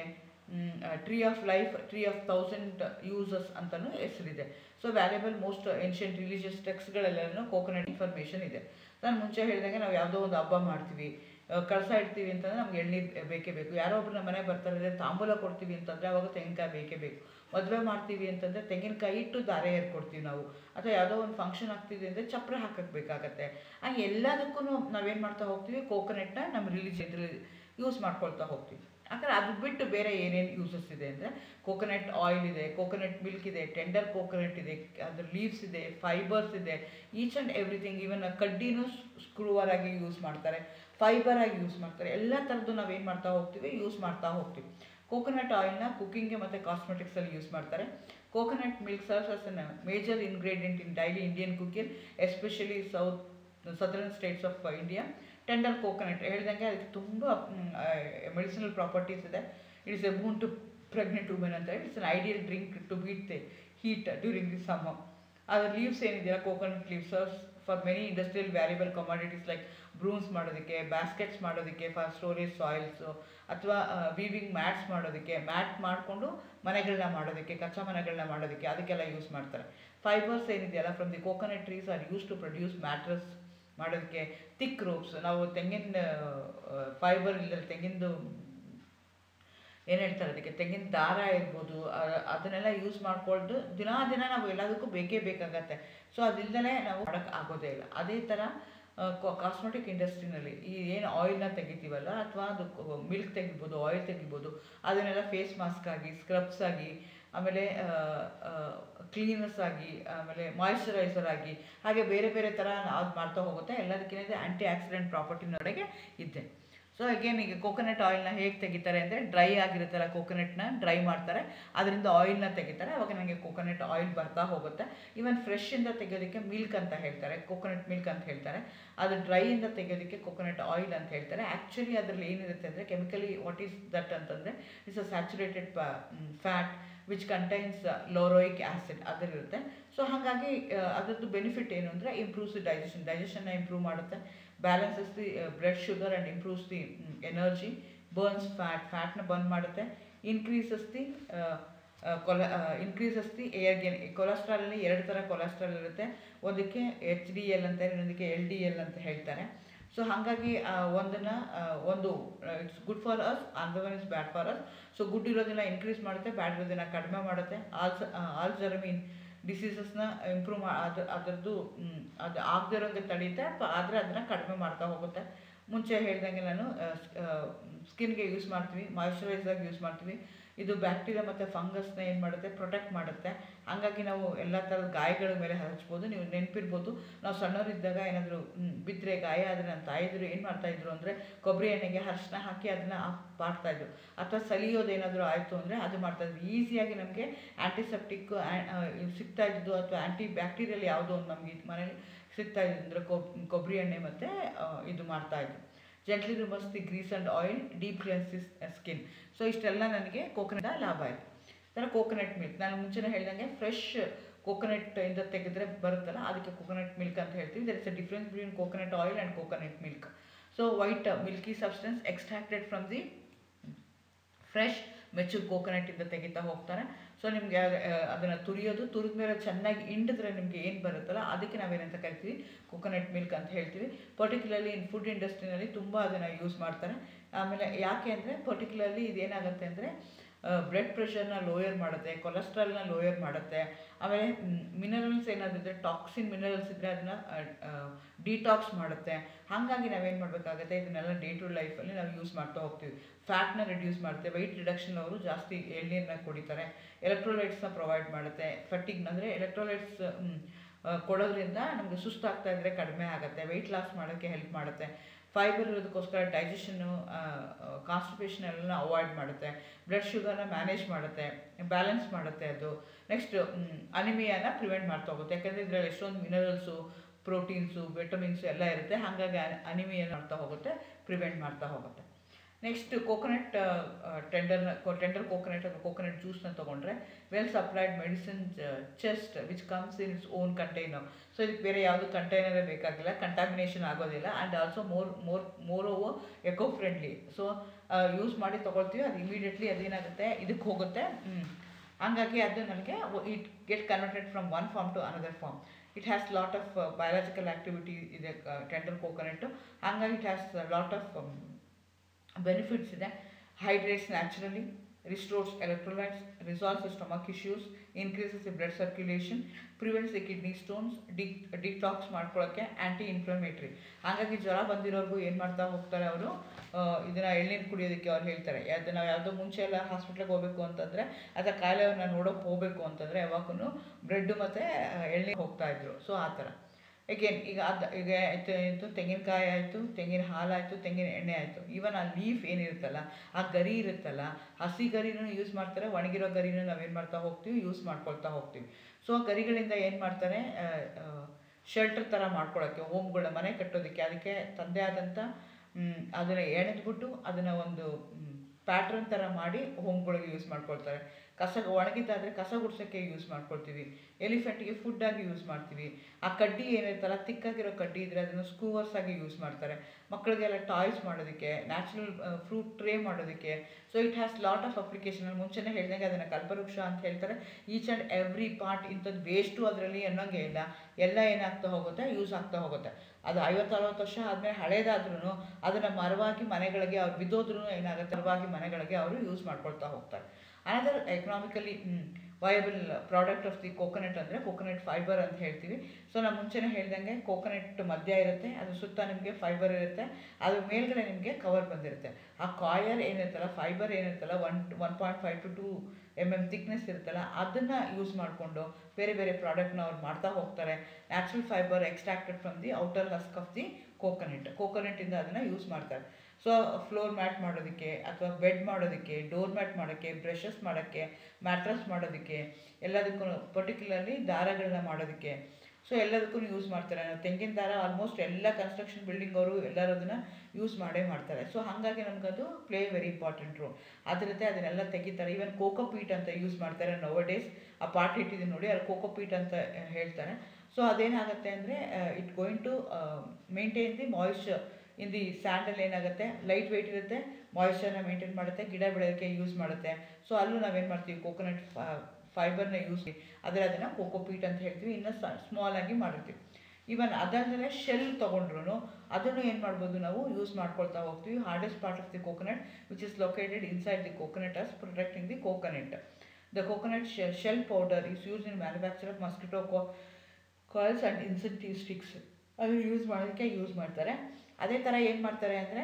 tree of life, tree of 1000 uses ಅಂತಲೂ ಹೆಸರಿದೆ. So valuable most ancient religious ಟೆಕ್ಸ್ಟ್ಗಳೆಲ್ಲನೂ ಕೋಕೋನಟ್ ಇನ್ಫಾರ್ಮೇಷನ್ ಇದೆ. ನಾನು ಮುಂಚೆ ಹೇಳಿದಂಗೆ ನಾವು ಯಾವುದೋ ಒಂದು ಹಬ್ಬ ಮಾಡ್ತೀವಿ, ಕಳಸ ಇಡ್ತೀವಿ ಅಂತಂದರೆ ನಮ್ಗೆ ಎಳ್ನೀರು ಬೇಕೇ ಬೇಕು. ಯಾರೋ ಒಬ್ರು ನಮ್ಮ ಮನೆಗೆ ಬರ್ತಾರೆ, ತಾಂಬೂಲ ಕೊಡ್ತೀವಿ ಅಂತಂದರೆ ಅವಾಗ ತೆಂಗಿನಕಾಯಿ ಬೇಕೇ ಬೇಕು. ಮದುವೆ ಮಾಡ್ತೀವಿ ಅಂತಂದರೆ ತೆಂಗಿನಕಾಯಿ ಇಟ್ಟು ದಾರೆ ಏರ್ಕೊಡ್ತೀವಿ ನಾವು. ಅಥವಾ ಯಾವುದೋ ಒಂದು ಫಂಕ್ಷನ್ ಆಗ್ತಿದೆ ಅಂದರೆ ಚಪ್ಪರ ಹಾಕಕ್ಕೆ ಬೇಕಾಗತ್ತೆ. ಹಾಗೆ ಎಲ್ಲದಕ್ಕೂ ನಾವೇನು ಮಾಡ್ತಾ ಹೋಗ್ತೀವಿ, ಕೋಕೋನಟ್ನ ನಮ್ಮ ರಿಲಿಜಿಯನ್ ಯೂಸ್ ಮಾಡ್ಕೊಳ್ತಾ ಹೋಗ್ತೀವಿ. ಯಾಕಂದರೆ ಅದು ಬಿಟ್ಟು ಬೇರೆ ಏನೇನು ಯೂಸಸ್ ಇದೆ ಅಂದರೆ ಕೋಕೋನಟ್ ಆಯಿಲ್ ಇದೆ, ಕೋಕೋನಟ್ ಮಿಲ್ಕ್ ಇದೆ, ಟೆಂಡರ್ ಕೋಕೋನಟ್ ಇದೆ, ಅದ್ರ ಲೀವ್ಸ್ ಇದೆ, ಫೈಬರ್ಸ್ ಇದೆ, ಈಚ್ ಆ್ಯಂಡ್ ಎವ್ರಿಥಿಂಗ್. ಈವನ್ ಕಡ್ಡಿನೂ ಸ್ಕ್ರೂವರ್ ಆಗಿ ಯೂಸ್ ಮಾಡ್ತಾರೆ, ಫೈಬರ್ ಆಗಿ ಯೂಸ್ ಮಾಡ್ತಾರೆ. ಎಲ್ಲ ಥರದ್ದು ನಾವೇನು ಮಾಡ್ತಾ ಹೋಗ್ತೀವಿ, ಯೂಸ್ ಮಾಡ್ತಾ ಹೋಗ್ತೀವಿ. ಕೋಕೋನಟ್ ಆಯಿಲ್ನ ಕುಕ್ಕಿಂಗ್ಗೆ ಮತ್ತು ಕಾಸ್ಮೆಟಿಕ್ಸಲ್ಲಿ ಯೂಸ್ ಮಾಡ್ತಾರೆ. Coconut milk serves as a major ingredient in daily Indian cooking, especially southern states of India. Tender coconut ಹೇಳ್ದಂಗೆ ಅದಕ್ಕೆ ತುಂಬ ಮೆಡಿಸಿನಲ್ ಪ್ರಾಪರ್ಟೀಸ್ ಇದೆ. It's a boon to pregnant women ಅಂತ ಹೇಳಿ. It's an ideal drink to beat the heat during the summer. ಅದರ leaves ಏನಿದೆಯಲ್ಲ, coconut leaves serves for many industrial valuable commodities like brooms ಮಾಡೋದಕ್ಕೆ, baskets ಮಾಡೋದಕ್ಕೆ, for storage ಸಾಯಿಲ್ಸು, ಅಥವಾ weaving mats ಮಾಡೋದಕ್ಕೆ, mat ಮಾಡಿಕೊಂಡು ಮನೆಗಳನ್ನ ಮಾಡೋದಕ್ಕೆ, ಕಚ್ಚಾ ಮನೆಗಳನ್ನ ಮಾಡೋದಕ್ಕೆ, ಅದಕ್ಕೆಲ್ಲ ಯೂಸ್ ಮಾಡ್ತಾರೆ. ಫೈಬರ್ಸ್ ಏನಿದೆಯಲ್ಲ from the coconut trees are use to produce mattress ಮಾಡೋದಕ್ಕೆ, ಥಿಕ್ ರೋಪ್ಸ್. ನಾವು ತೆಂಗಿನ ಫೈಬರ್ ಇಲ್ಲದೆ ತೆಂಗಿನದು ಏನು ಹೇಳ್ತಾರೆ ಅದಕ್ಕೆ, ತೆಂಗಿನ ದಾರ ಇರ್ಬೋದು, ಅದನ್ನೆಲ್ಲ ಯೂಸ್ ಮಾಡಿಕೊಂಡು ದಿನ ನಾವು ಎಲ್ಲದಕ್ಕೂ ಬೇಕೇ ಬೇಕಾಗತ್ತೆ. ಸೊ ಅದಿಲ್ಲದೇ ನಾವು ಮಾಡೋಕ್ಕೆ ಆಗೋದೇ ಇಲ್ಲ. ಅದೇ ಥರ ಕಾಸ್ಮೆಟಿಕ್ ಇಂಡಸ್ಟ್ರಿನಲ್ಲಿ ಈ ಏನು ಆಯಿಲ್ನ ತೆಗಿತೀವಲ್ಲ, ಅಥವಾ ಅದು ಮಿಲ್ಕ್ ತೆಗಿಬೋದು, ಆಯಿಲ್ ತೆಗಿಬೋದು, ಅದನ್ನೆಲ್ಲ ಫೇಸ್ ಮಾಸ್ಕ್ ಆಗಿ, ಸ್ಕ್ರಬ್ಸ್ ಆಗಿ, ಆಮೇಲೆ ಕ್ಲೀನರ್ಸ್ ಆಗಿ, ಆಮೇಲೆ ಮಾಯಿಶ್ಚರೈಸರ್ ಆಗಿ, ಹಾಗೆ ಬೇರೆ ಬೇರೆ ಥರ ಅದು ಮಾಡ್ತಾ ಹೋಗುತ್ತೆ. ಎಲ್ಲದಕ್ಕಿಂತ ಆ್ಯಂಟಿ ಆಕ್ಸಿಡೆಂಟ್ ಪ್ರಾಪರ್ಟಿನೊಳಗೆ ಇದೆ. ಸೊ ಅಗೇನ್ ಈಗ ಕೋಕೋನಟ್ ಆಯಿಲ್ನ ಹೇಗೆ ತೆಗಿತಾರೆ ಅಂದರೆ, ಡ್ರೈ ಆಗಿರುತ್ತಲ್ಲ ಕೋಕೋನಟ್ನ ಡ್ರೈ ಮಾಡ್ತಾರೆ, ಅದರಿಂದ ಆಯಿಲ್ನ ತೆಗಿತಾರೆ, ಅವಾಗ ನನಗೆ ಕೋಕೋನಟ್ ಆಯಿಲ್ ಬರ್ತಾ ಹೋಗುತ್ತೆ. ಈವನ್ ಫ್ರೆಶ್ಶಿಂದ ತೆಗೆಯೋದಕ್ಕೆ ಮಿಲ್ಕ್ ಅಂತ ಹೇಳ್ತಾರೆ, ಕೋಕೋನಟ್ ಮಿಲ್ಕ್ ಅಂತ ಹೇಳ್ತಾರೆ. ಅದು ಡ್ರೈಯಿಂದ ತೆಗೆಯೋದಕ್ಕೆ ಕೋಕೋನಟ್ ಆಯಿಲ್ ಅಂತ ಹೇಳ್ತಾರೆ. ಆ್ಯಕ್ಚುಲಿ ಅದರಲ್ಲಿ ಏನಿರುತ್ತೆ ಅಂದರೆ, ಕೆಮಿಕಲಿ ವಾಟ್ ಈಸ್ ದಟ್ ಅಂತಂದರೆ, it's a saturated fat which contains lauric acid ಅದರಿರುತ್ತೆ. ಸೊ ಹಾಗಾಗಿ ಅದರದ್ದು ಬೆನಿಫಿಟ್ ಏನು ಅಂದರೆ, ಇಂಪ್ರೂವ್ಸ್ ದಿ ಡೈಜೆಷನ್ನ ಇಂಪ್ರೂವ್ ಮಾಡುತ್ತೆ, balances the blood sugar and improves the energy, burns ಫ್ಯಾಟ್ನ ಬರ್ನ್ ಮಾಡುತ್ತೆ, ಇನ್ಕ್ರೀಸಸ್ ದಿ ಏರ್ ಗೇನ್. ಕೊಲೆಸ್ಟ್ರಾಲಲ್ಲಿ 2 ಥರ ಕೊಲೆಸ್ಟ್ರಾಲ್ ಇರುತ್ತೆ, ಒಂದಕ್ಕೆ HDL ಅಂತ, ಇನ್ನೊಂದಕ್ಕೆ LDL ಅಂತ ಹೇಳ್ತಾರೆ. ಸೊ ಹಾಗಾಗಿ ಒಂದು it's good for us, other one is bad for us. So good ಇರೋದನ್ನ ಇನ್ಕ್ರೀಸ್ ಮಾಡುತ್ತೆ, ಬ್ಯಾಡ್ ಇರೋದನ್ನ ಕಡಿಮೆ ಮಾಡುತ್ತೆ. ಆಲ್ಝೈಮರ್ ಡಿಸೀಸಸ್ನ ಇಂಪ್ರೂವ್ ಅದರದ್ದು ಅದು ಆಗದೇ ಇರೋಂಗೆ ತಡೆಯುತ್ತೆ, ಆದರೆ ಅದನ್ನು ಕಡಿಮೆ ಮಾಡ್ತಾ ಹೋಗುತ್ತೆ. ಮುಂಚೆ ಹೇಳ್ದಂಗೆ ನಾನು ಸ್ಕಿನ್ಗೆ ಯೂಸ್ ಮಾಡ್ತೀವಿ, ಮಾಯಿಶ್ಚರೈಸರ್ಗೆ ಯೂಸ್ ಮಾಡ್ತೀವಿ. ಇದು ಬ್ಯಾಕ್ಟೀರಿಯಾ ಮತ್ತು ಫಂಗಸ್ನ ಏನು ಮಾಡುತ್ತೆ, ಪ್ರೊಟೆಕ್ಟ್ ಮಾಡುತ್ತೆ. ಹಾಗಾಗಿ ನಾವು ಎಲ್ಲ ಥರದ ಗಾಯಗಳ ಮೇಲೆ ಹಚ್ಬೋದು. ನೀವು ನೆನಪಿರ್ಬೋದು, ನಾವು ಸಣ್ಣವರಿದ್ದಾಗ ಏನಾದರೂ ಬಿದ್ದರೆ, ಗಾಯ ಆದರೆ ನನ್ನ ತಾಯಿದ್ರು ಏನು ಮಾಡ್ತಾಯಿದ್ರು ಅಂದರೆ, ಕೊಬ್ಬರಿ ಎಣ್ಣೆಗೆ ಅರಿಶಿನ ಹಾಕಿ ಅದನ್ನು ಮಾಡ್ತಾಯಿದ್ರು. ಅಥವಾ ಸಲಿಯೋದೇನಾದರೂ ಆಯಿತು ಅಂದರೆ ಅದು ಮಾಡ್ತಾಯಿದ್ರು. ಈಸಿಯಾಗಿ ನಮಗೆ ಆ್ಯಂಟಿಸೆಪ್ಟಿಕ್ ಸಿಗ್ತಾ ಇದ್ದು, ಅಥವಾ ಆ್ಯಂಟಿ ಬ್ಯಾಕ್ಟೀರಿಯಲ್ ಯಾವುದೋ ಒಂದು ನಮಗೆ ಮನೇಲಿ ಸಿಗ್ತಾ ಇದ್ದು ಅಂದರೆ ಕೊಬ್ಬರಿ ಎಣ್ಣೆ ಮತ್ತು ಇದು ಮಾಡ್ತಾಯಿದ್ರು. Gently removes the grease and oil, deep cleanses skin. So ಇಷ್ಟೆಲ್ಲ ನನಗೆ ಕೋಕೋನಟ್ ಲಾಭ ಆಯಿತು. ಥರ ಕೋಕೋನಟ್ ಮಿಲ್ಕ್, ನಾನು ಮುಂಚೆನೇ ಹೇಳ್ದಂಗೆ ಫ್ರೆಶ್ ಕೋಕೋನಟ್ ಇಂದ ತೆಗೆದ್ರೆ ಬರುತ್ತಲ್ಲ, ಅದಕ್ಕೆ ಕೋಕೋನಟ್ ಮಿಲ್ಕ್ ಅಂತ ಹೇಳ್ತೀವಿ. There is a difference between coconut oil and coconut milk. So white milky substance extracted from the fresh mature ಕೋಕೋನಟ್ಟಿಂದ ತೆಗಿತಾ ಹೋಗ್ತಾರೆ. ಸೊ ನಿಮಗೆ ಅದನ್ನು ತುರಿದ ಮೇಲೆ ಚೆನ್ನಾಗಿ ಹಿಂಡಿದ್ರೆ ನಿಮಗೆ ಏನು ಬರುತ್ತಲ್ಲ, ಅದಕ್ಕೆ ನಾವೇನಂತ ಕರಿತೀವಿ, ಕೋಕೋನಟ್ ಮಿಲ್ಕ್ ಅಂತ ಹೇಳ್ತೀವಿ. ಪರ್ಟಿಕ್ಯುಲರ್ಲಿ ಇನ್ ಫುಡ್ ಇಂಡಸ್ಟ್ರಿನಲ್ಲಿ ತುಂಬ ಅದನ್ನು ಯೂಸ್ ಮಾಡ್ತಾರೆ. ಆಮೇಲೆ ಯಾಕೆ ಅಂದರೆ, ಪರ್ಟಿಕ್ಯುಲರ್ಲಿ ಇದೇನಾಗುತ್ತೆ ಅಂದರೆ, ಬ್ಲಡ್ ಪ್ರೆಷರ್ನ ಲೋಯರ್ ಮಾಡುತ್ತೆ, ಕೊಲೆಸ್ಟ್ರಾಲ್ನ ಲೋಯರ್ ಮಾಡುತ್ತೆ. ಆಮೇಲೆ ಮಿನರಲ್ಸ್ ಏನಾದರೂ ಇದ್ದರೆ, ಟಾಕ್ಸಿನ್ ಮಿನರಲ್ಸ್ ಇದ್ದರೆ ಅದನ್ನು ಡಿಟಾಕ್ಸ್ ಮಾಡುತ್ತೆ. ಹಾಗಾಗಿ ನಾವೇನು ಮಾಡಬೇಕಾಗುತ್ತೆ, ಇದನ್ನೆಲ್ಲ ಡೇ ಟು ಲೈಫಲ್ಲಿ ನಾವು ಯೂಸ್ ಮಾಡ್ತಾ ಹೋಗ್ತೀವಿ. ಫ್ಯಾಟ್ನ ರಿಡ್ಯೂಸ್ ಮಾಡುತ್ತೆ, ವೆಯ್ಟ್ ರಿಡಕ್ಷನ್ ಅವರು ಜಾಸ್ತಿ ಎಳ್ನೀರನ್ನ ಕುಡಿತಾರೆ. ಎಲೆಕ್ಟ್ರೋಲೈಟ್ಸ್ನ ಪ್ರೊವೈಡ್ ಮಾಡುತ್ತೆ. ಫಟಿಗ್ ಅಂದರೆ ಎಲೆಕ್ಟ್ರೋಲೈಟ್ಸ್ ಕೊಡೋದ್ರಿಂದ ನಮಗೆ ಸುಸ್ತಾಗ್ತಾ ಇದ್ದರೆ ಕಡಿಮೆ ಆಗುತ್ತೆ. ವೆಯ್ಟ್ ಲಾಸ್ ಮಾಡೋಕ್ಕೆ ಹೆಲ್ಪ್ ಮಾಡುತ್ತೆ. ಫೈಬರ್ ಇರೋದಕ್ಕೋಸ್ಕರ ಡೈಜೆಷನ್ನು, ಕಾನ್ಸ್ಟಿಪೇಷನ್ ಎಲ್ಲ ಅವಾಯ್ಡ್ ಮಾಡುತ್ತೆ. ಬ್ಲಡ್ ಶುಗರ್ನ ಮ್ಯಾನೇಜ್ ಮಾಡುತ್ತೆ, ಬ್ಯಾಲೆನ್ಸ್ ಮಾಡುತ್ತೆ ಅದು. ನೆಕ್ಸ್ಟ್ ಅನಿಮಿಯಾನ ಪ್ರಿವೆಂಟ್ ಮಾಡ್ತಾ ಹೋಗುತ್ತೆ, ಯಾಕಂದರೆ ಇದರಲ್ಲಿ ಎಷ್ಟೊಂದು ಮಿನರಲ್ಸು, ಪ್ರೋಟೀನ್ಸು, ವಿಟಮಿನ್ಸು ಎಲ್ಲ ಇರುತ್ತೆ. ಹಾಗಾಗಿ ಅನಿಮಿಯಾ ಮಾಡ್ತಾ ಹೋಗುತ್ತೆ, ಪ್ರಿವೆಂಟ್ ಮಾಡ್ತಾ ಹೋಗುತ್ತೆ. ನೆಕ್ಸ್ಟ್ ಕೋಕೋನಟ್ ಟೆಂಡರ್ ಕೋಕೋನಟ್ ಅಥವಾ ಕೋಕೋನಟ್ ಜ್ಯೂಸ್ನ ತೊಗೊಂಡ್ರೆ, well supplied medicine chest which comes in its own container. So ಇದಕ್ಕೆ ಬೇರೆ ಯಾವುದು ಕಂಟೈನರೇ ಬೇಕಾಗಿಲ್ಲ, ಕಂಟಾಮಿನೇಷನ್ ಆಗೋದಿಲ್ಲ. And also moreover eco friendly. So use ಮಾಡಿ ತೊಗೊಳ್ತೀವಿ, ಅದು ಇಮಿಡಿಯೇಟ್ಲಿ ಅದೇನಾಗುತ್ತೆ, ಇದಕ್ಕೆ ಹೋಗುತ್ತೆ. ಹಾಗಾಗಿ ಅದು ನನಗೆ it get converted from one form to another form. It has lot of biological activity ಇದೆ ಟೆಂಡರ್ ಕೋಕೋನಟ್ಟು. ಹಾಗಾಗಿ it has lot of benefits ಇದೆ. Hydrates naturally, restores electrolytes, resolves the stomach issues, increases the blood circulation, prevents the kidney stones, detox ಮಾಡ್ಕೊಳ್ಳೋಕ್ಕೆ, anti inflammatory. ಹಾಗಾಗಿ ಜ್ವರ ಬಂದಿರೋರ್ಗೂ ಏನು ಮಾಡ್ತಾ ಹೋಗ್ತಾರೆ ಅವರು, ಇದನ್ನು ಎಳ್ನೀರು ಕುಡಿಯೋದಕ್ಕೆ ಅವ್ರು ಹೇಳ್ತಾರೆ. ನಾವು ಯಾವುದೋ ಮುಂಚೆ ಎಲ್ಲ ಹಾಸ್ಪಿಟ್ಲಿಗೆ ಹೋಗಬೇಕು ಅಂತಂದರೆ, ಅಥವಾ ಕಾಯಿಲೆಯವ್ರನ್ನ ನೋಡೋಕೆ ಹೋಗಬೇಕು ಅಂತಂದರೆ ಯಾವಾಗೂ ಬ್ರೆಡ್ಡು ಮತ್ತು ಎಳ್ನೀರು ಹೋಗ್ತಾಯಿದ್ರು. ಸೊ ಆ ಥರ ಅಗೇನ್ ಈಗ ಆಯಿತು, ತೆಂಗಿನಕಾಯಿ ಆಯಿತು, ತೆಂಗಿನ ಹಾಲಾಯಿತು, ತೆಂಗಿನ ಎಣ್ಣೆ ಆಯಿತು. ಈವನ್ ಆ ಲೀಫ್ ಏನಿರುತ್ತಲ್ಲ, ಆ ಗರಿ ಇರುತ್ತಲ್ಲ, ಹಸಿ ಗರಿನೂ ಯೂಸ್ ಮಾಡ್ತಾರೆ, ಒಣಗಿರೋ ಗರಿನೂ ನಾವೇನು ಮಾಡ್ತಾ ಹೋಗ್ತೀವಿ, ಯೂಸ್ ಮಾಡ್ಕೊಳ್ತಾ ಹೋಗ್ತೀವಿ. ಸೊ ಆ ಗರಿಗಳಿಂದ ಏನು ಮಾಡ್ತಾರೆ, ಶೆಲ್ಟರ್ ಥರ ಮಾಡ್ಕೊಳ್ಳೋಕ್ಕೆ, ಹೋಮ್ಗಳ ಮನೆ ಕಟ್ಟೋದಕ್ಕೆ, ಅದಕ್ಕೆ ತಂದೆ ಆದಂಥ ಅದನ್ನು ಎಣೆದ್ಬಿಟ್ಟು ಅದನ್ನು ಒಂದು ಪ್ಯಾಟ್ರನ್ ಥರ ಮಾಡಿ ಹೋಮ್ಗಳಿಗೆ ಯೂಸ್ ಮಾಡ್ಕೊಳ್ತಾರೆ. ಒಣಗಿದ್ದಾದರೆ ಕಸ ಗುಡ್ಸೋಕ್ಕೆ ಯೂಸ್ ಮಾಡ್ಕೊಳ್ತೀವಿ. ಎಲಿಫೆಂಟಿಗೆ ಫುಡ್ಡಾಗಿ ಯೂಸ್ ಮಾಡ್ತೀವಿ. ಆ ಕಡ್ಡಿ ಏನಿರುತ್ತಲ್ಲ, ತಿಕ್ಕಾಗಿರೋ ಕಡ್ಡಿ ಇದ್ದರೆ ಅದನ್ನು ಸ್ಕೂವರ್ಸ್ ಆಗಿ ಯೂಸ್ ಮಾಡ್ತಾರೆ. ಮಕ್ಕಳಿಗೆಲ್ಲ ಟಾಯ್ಸ್ ಮಾಡೋದಕ್ಕೆ, ನ್ಯಾಚುರಲ್ ಫ್ರೂಟ್ ಟ್ರೇ ಮಾಡೋದಕ್ಕೆ. So it has lot of application. ಮುಂಚೆನೇ ಹೇಳಿದಂಗೆ ಅದನ್ನು ಕಲ್ಪವೃಕ್ಷ ಅಂತ ಹೇಳ್ತಾರೆ. ಈಚ್ ಆ್ಯಂಡ್ ಎವ್ರಿ ಪಾರ್ಟ್ ಇಂಥದ್ದು ವೇಸ್ಟು ಅದರಲ್ಲಿ ಅನ್ನೋಂಗೆ ಇಲ್ಲ, ಎಲ್ಲ ಏನಾಗ್ತಾ ಹೋಗುತ್ತೆ, ಯೂಸ್ ಆಗ್ತಾ ಹೋಗುತ್ತೆ. ಅದು 50-60 ವರ್ಷ ಆದಮೇಲೆ ಹಳೇದಾದ್ರೂ ಅದನ್ನು ಮರವಾಗಿ ಮನೆಗಳಿಗೆ ಅವ್ರು ಬಿದ್ದೋದ್ರೂ ಏನಾಗುತ್ತೆ, ಮರವಾಗಿ ಮನೆಗಳಿಗೆ ಅವರು ಯೂಸ್ ಮಾಡ್ಕೊಳ್ತಾ ಹೋಗ್ತಾರೆ. Another economically viable product of the coconut ಅಂದರೆ ಕೋಕೋನಟ್ ಫೈಬರ್ ಅಂತ ಹೇಳ್ತೀವಿ. ಸೊ ನಾನು ಮುಂಚೆನೇ ಹೇಳ್ದಂಗೆ ಕೋಕೋನಟ್ ಮಧ್ಯ ಇರುತ್ತೆ, ಅದು ಸುತ್ತ ನಿಮಗೆ ಫೈಬರ್ ಇರುತ್ತೆ, ಅದ್ರ ಮೇಲ್ಗಡೆ ನಿಮಗೆ ಕವರ್ ಬಂದಿರುತ್ತೆ. ಆ ಕಾಯರ್ ಏನಿರುತ್ತಲ್ಲ, ಫೈಬರ್ ಏನಿರುತ್ತಲ್ಲ, 1.5 to 2 mm ಥಿಕ್ನೆಸ್ ಇರುತ್ತಲ್ಲ, ಅದನ್ನು ಯೂಸ್ ಮಾಡಿಕೊಂಡು ಬೇರೆ ಬೇರೆ ಪ್ರಾಡಕ್ಟ್ನ ಅವ್ರು ಮಾಡ್ತಾ ಹೋಗ್ತಾರೆ. Natural fibre extracted from the outer husk of the ಕೋಕೋನಟ್ಟಿಂದ ಅದನ್ನು ಯೂಸ್ ಮಾಡ್ತಾರೆ. ಸೊ ಫ್ಲೋರ್ ಮ್ಯಾಟ್ ಮಾಡೋದಕ್ಕೆ, ಅಥವಾ ಬೆಡ್ ಮಾಡೋದಕ್ಕೆ, ಡೋರ್ ಮ್ಯಾಟ್ ಮಾಡೋಕ್ಕೆ, ಬ್ರಷಸ್ ಮಾಡೋಕ್ಕೆ, ಮ್ಯಾಟ್ರಸ್ ಮಾಡೋದಕ್ಕೆ, ಎಲ್ಲದಕ್ಕೂ ಪರ್ಟಿಕ್ಯುಲರ್ಲಿ ದಾರಗಳನ್ನ ಮಾಡೋದಕ್ಕೆ, ಸೊ ಎಲ್ಲದಕ್ಕೂ ಯೂಸ್ ಮಾಡ್ತಾರೆ. ನಾವು ತೆಂಗಿನ ದಾರ ಆಲ್ಮೋಸ್ಟ್ ಎಲ್ಲ ಕನ್ಸ್ಟ್ರಕ್ಷನ್ ಬಿಲ್ಡಿಂಗ್ ಅವರು ಎಲ್ಲರೂ ಅದನ್ನು ಯೂಸ್ ಮಾಡೇ ಮಾಡ್ತಾರೆ. ಸೊ ಹಾಗಾಗಿ ನಮಗದು ಪ್ಲೇ ವೆರಿ ಇಂಪಾರ್ಟೆಂಟ್ ರೋಲ್. ಅದರಿಂದ ಅದನ್ನೆಲ್ಲ ತೆಗಿತಾರೆ. ಈವನ್ ಕೋಕೋಪೀಟ್ ಅಂತ ಯೂಸ್ ಮಾಡ್ತಾರೆ ನೌ ಡೇಸ್. ಆ ಪಾರ್ಟ್ ಇಟ್ಟಿದ್ದೀನಿ ನೋಡಿ, ಅದು ಕೋಕೋಪೀಟ್ ಅಂತ ಹೇಳ್ತಾರೆ. ಸೊ ಅದೇನಾಗುತ್ತೆ ಅಂದರೆ it going to maintain the moisture in the sandal. ಏನಾಗುತ್ತೆ, ಲೈಟ್ ವೆಯ್ಟ್ ಇರುತ್ತೆ, ಮಾಯಿಶ್ಚರ್ನ ಮೇಂಟೈನ್ ಮಾಡುತ್ತೆ, ಗಿಡ ಬೆಳೆಯೋಕ್ಕೆ ಯೂಸ್ ಮಾಡುತ್ತೆ. ಸೊ ಅಲ್ಲೂ ನಾವೇನು ಮಾಡ್ತೀವಿ, ಕೋಕೋನಟ್ ಫೈಬರ್ನ ಯೂಸ್ ಆದರೆ ಅದನ್ನು ಕೋಕೋಪೀಟ್ ಅಂತ ಹೇಳ್ತೀವಿ. ಇನ್ನು ಸ್ಮಾಲ್ ಆಗಿ ಮಾಡಿರ್ತೀವಿ. ಈವನ್ ಅದಾದಮೇಲೆ ಶೆಲ್ ತೊಗೊಂಡ್ರು ಅದನ್ನು ಏನು ಮಾಡ್ಬೋದು, ನಾವು ಯೂಸ್ ಮಾಡ್ಕೊಳ್ತಾ ಹೋಗ್ತೀವಿ. Hardest part of the coconut which is located inside the coconut as protecting the coconut. The coconut shell powder is use in manufacture of mosquito coils and incentive sticks. ಅದು use ಮಾಡೋದಕ್ಕೆ use ಮಾಡ್ತಾರೆ. ಅದೇ ಥರ ಏನು ಮಾಡ್ತಾರೆ ಅಂದರೆ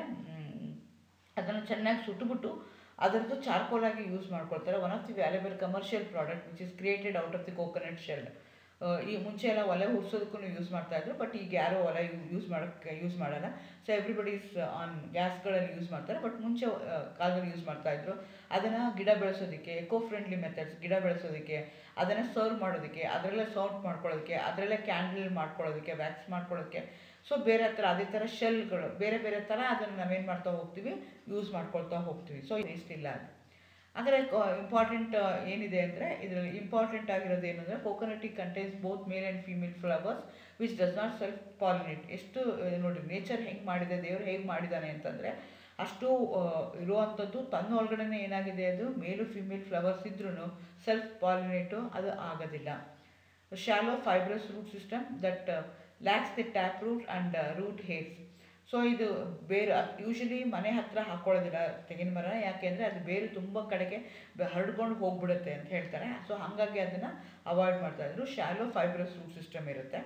ಅದನ್ನು ಚೆನ್ನಾಗಿ ಸುಟ್ಟುಬಿಟ್ಟು ಅದರದ್ದು ಚಾರ್ಕೋಲಾಗಿ ಯೂಸ್ ಮಾಡ್ಕೊಳ್ತಾರೆ. One of the valuable commercial product which is created out of the coconut shell. ಈ ಮುಂಚೆ ಎಲ್ಲ ಒಲೆ ಹುಡ್ಸೋದಕ್ಕೂ ಯೂಸ್ ಮಾಡ್ತಾಯಿದ್ರು, ಬಟ್ ಈಗ ಯಾರೋ ಒಲೆ ಯೂಸ್ ಮಾಡಲ್ಲ. ಸೊ ಎವ್ರಿಬಡಿ ಈಸ್ ಆನ್ ಗ್ಯಾಸ್ಗಳಲ್ಲಿ ಯೂಸ್ ಮಾಡ್ತಾರೆ. ಬಟ್ ಮುಂಚೆ ಕಾಲದಲ್ಲಿ ಯೂಸ್ ಮಾಡ್ತಾಯಿದ್ರು. ಅದನ್ನು ಗಿಡ ಬೆಳೆಸೋದಕ್ಕೆ, ಎಕೋ ಫ್ರೆಂಡ್ಲಿ ಮೆಥಡ್ಸ್, ಗಿಡ ಬೆಳೆಸೋದಕ್ಕೆ, ಅದನ್ನು ಸರ್ವ್ ಮಾಡೋದಕ್ಕೆ, ಅದರಲ್ಲೇ ಸೌಂಡ್ ಮಾಡ್ಕೊಳ್ಳೋದಕ್ಕೆ, ಅದರಲ್ಲೇ ಕ್ಯಾಂಡಲ್ ಮಾಡ್ಕೊಳ್ಳೋದಕ್ಕೆ, ವ್ಯಾಕ್ಸ್ ಮಾಡ್ಕೊಳ್ಳೋದಕ್ಕೆ. ಸೊ ಬೇರೆ ಥರ ಅದೇ ಥರ ಶೆಲ್ಗಳು ಬೇರೆ ಬೇರೆ ಥರ ಅದನ್ನು ನಾವೇನು ಮಾಡ್ತಾ ಹೋಗ್ತೀವಿ, ಯೂಸ್ ಮಾಡ್ಕೊಳ್ತಾ ಹೋಗ್ತೀವಿ. ಸೊ ಇಷ್ಟಿಲ್ಲ ಅದು. ಆದರೆ ಇಂಪಾರ್ಟೆಂಟ್ ಏನಿದೆ ಅಂದರೆ, ಇದರಲ್ಲಿ ಇಂಪಾರ್ಟೆಂಟ್ ಆಗಿರೋದು ಏನಂದರೆ, ಕೋಕೋನಟಿಗೆ contains both male and female flowers which does not self pollinate. ಎಷ್ಟು ನೋಡಿ ನೇಚರ್ ಹೆಂಗೆ ಮಾಡಿದೆ, ದೇವರು ಹೇಗೆ ಮಾಡಿದ್ದಾನೆ ಅಂತಂದರೆ, ಅಷ್ಟು ಇರುವಂಥದ್ದು ತನ್ನ ಒಳಗಡೆ ಏನಾಗಿದೆ, ಅದು ಮೇಲು ಫಿಮೇಲ್ ಫ್ಲವರ್ಸ್ ಇದ್ರೂ ಸೆಲ್ಫ್ ಪಾಲಿನೇಟು ಅದು ಆಗೋದಿಲ್ಲ. Shallow fibrous root system that lacks the tap root and root hairs. So ಇದು ಬೇರು ಯೂಶಲಿ ಮನೆ ಹತ್ತಿರ ಹಾಕ್ಕೊಳ್ಳೋದಿಲ್ಲ ತೆಂಗಿನ ಮರ, ಯಾಕೆ ಅಂದರೆ ಅದು ಬೇರು ತುಂಬ ಕಡೆಗೆ ಹರಡ್ಕೊಂಡು ಹೋಗ್ಬಿಡುತ್ತೆ ಅಂತ ಹೇಳ್ತಾರೆ. ಸೊ ಹಾಗಾಗಿ ಅದನ್ನು ಅವಾಯ್ಡ್ ಮಾಡ್ತಾಯಿದ್ರು. ಶಾಲೋ ಫೈಬ್ರಸ್ ರೂಟ್ ಸಿಸ್ಟಮ್ ಇರುತ್ತೆ.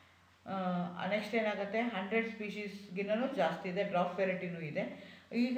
ನೆಕ್ಸ್ಟ್ ಏನಾಗುತ್ತೆ, 100 ಸ್ಪೀಷೀಸ್ಗಿನ್ನೂ ಜಾಸ್ತಿ ಇದೆ, ಡ್ರಾಪ್ ವೆರೈಟಿನೂ ಇದೆ. ಈಗ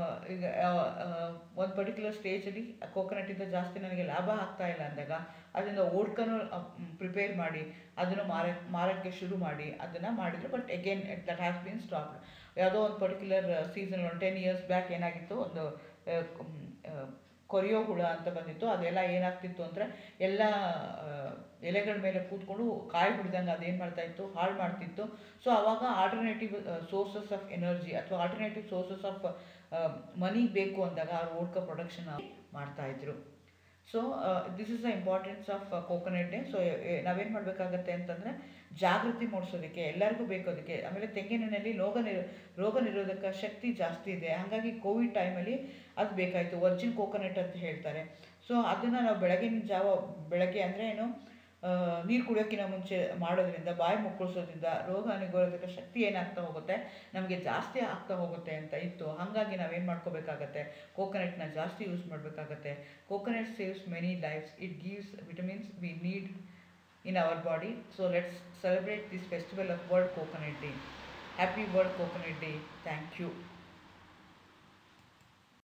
ಒಂದು ಪರ್ಟಿಕ್ಯುಲರ್ ಸ್ಟೇಜಲ್ಲಿ ಕೋಕೋನಟ್ಟಿಂದ ಜಾಸ್ತಿ ನನಗೆ ಲಾಭ ಆಗ್ತಾ ಇಲ್ಲ ಅಂದಾಗ ಅದರಿಂದ ಓಡ್ಕನ್ನು ಪ್ರಿಪೇರ್ ಮಾಡಿ ಅದನ್ನು ಮಾರೋಕ್ಕೆ ಶುರು ಮಾಡಿ ಅದನ್ನು ಮಾಡಿದರು. But again that has been stopped. ಯಾವುದೋ ಒಂದು ಪರ್ಟಿಕ್ಯುಲರ್ ಸೀಸನ್ 10 years ಬ್ಯಾಕ್ ಏನಾಗಿತ್ತು, ಒಂದು ಕೊರಿಯೋ ಹುಳ ಅಂತ ಬಂದಿತ್ತು. ಅದೆಲ್ಲ ಏನಾಗ್ತಿತ್ತು ಅಂದರೆ, ಎಲ್ಲ ಎಲೆಗಳ ಮೇಲೆ ಕೂತ್ಕೊಂಡು ಕಾಯಿ ಬಿಡ್ದಂಗೆ ಅದೇನು ಮಾಡ್ತಾಯಿತ್ತು, ಹಾಳು ಮಾಡ್ತಿತ್ತು. ಸೊ ಆವಾಗ ಆಲ್ಟರ್ನೇಟಿವ್ ಸೋರ್ಸಸ್ ಆಫ್ ಎನರ್ಜಿ ಅಥವಾ ಆಲ್ಟರ್ನೇಟಿವ್ ಸೋರ್ಸಸ್ ಆಫ್ ಮನಿ ಬೇಕು ಅಂದಾಗ ಅವ್ರು ವೋಡ್ಕಾ ಪ್ರೊಡಕ್ಷನ್ ಮಾಡ್ತಾಯಿದ್ರು. So this is the importance of coconut day. So ನಾವೇನು ಮಾಡಬೇಕಾಗತ್ತೆ ಅಂತಂದರೆ, ಜಾಗೃತಿ ಮೂಡಿಸೋದಕ್ಕೆ ಎಲ್ಲರಿಗೂ ಬೇಕು ಅದಕ್ಕೆ. ಆಮೇಲೆ ತೆಂಗಿನೆಣ್ಣೆಯಲ್ಲಿ ರೋಗ ನಿರೋಧಕ ಶಕ್ತಿ ಜಾಸ್ತಿ ಇದೆ. ಹಾಗಾಗಿ ಕೋವಿಡ್ ಟೈಮಲ್ಲಿ ಅದು ಬೇಕಾಯಿತು. ವರ್ಜಿನ್ ಕೋಕೋನಟ್ ಅಂತ ಹೇಳ್ತಾರೆ. ಸೊ ಅದನ್ನು ನಾವು ಬೆಳಗ್ಗೆ ಅಂದರೆ ಏನು, ನೀರು ಕುಡಿಯೋಕ್ಕಿಂತ ಮುಂಚೆ ಮಾಡೋದ್ರಿಂದ, ಬಾಯಿ ಮುಕ್ಕಳಿಸೋದ್ರಿಂದ ರೋಗ ನಿರೋಧಕ ಶಕ್ತಿ ಏನಾಗ್ತಾ ಹೋಗುತ್ತೆ, ನಮಗೆ ಜಾಸ್ತಿ ಆಗ್ತಾ ಹೋಗುತ್ತೆ ಅಂತ ಇತ್ತು. ಹಾಗಾಗಿ ನಾವೇನು ಮಾಡ್ಕೋಬೇಕಾಗತ್ತೆ, ಕೋಕೋನಟ್ನ ಜಾಸ್ತಿ ಯೂಸ್ ಮಾಡಬೇಕಾಗತ್ತೆ. Coconut saves many lifes. It gives vitamins we need in our body. So let's celebrate this festival of World Coconut Day. Happy World Coconut Day. Thank you.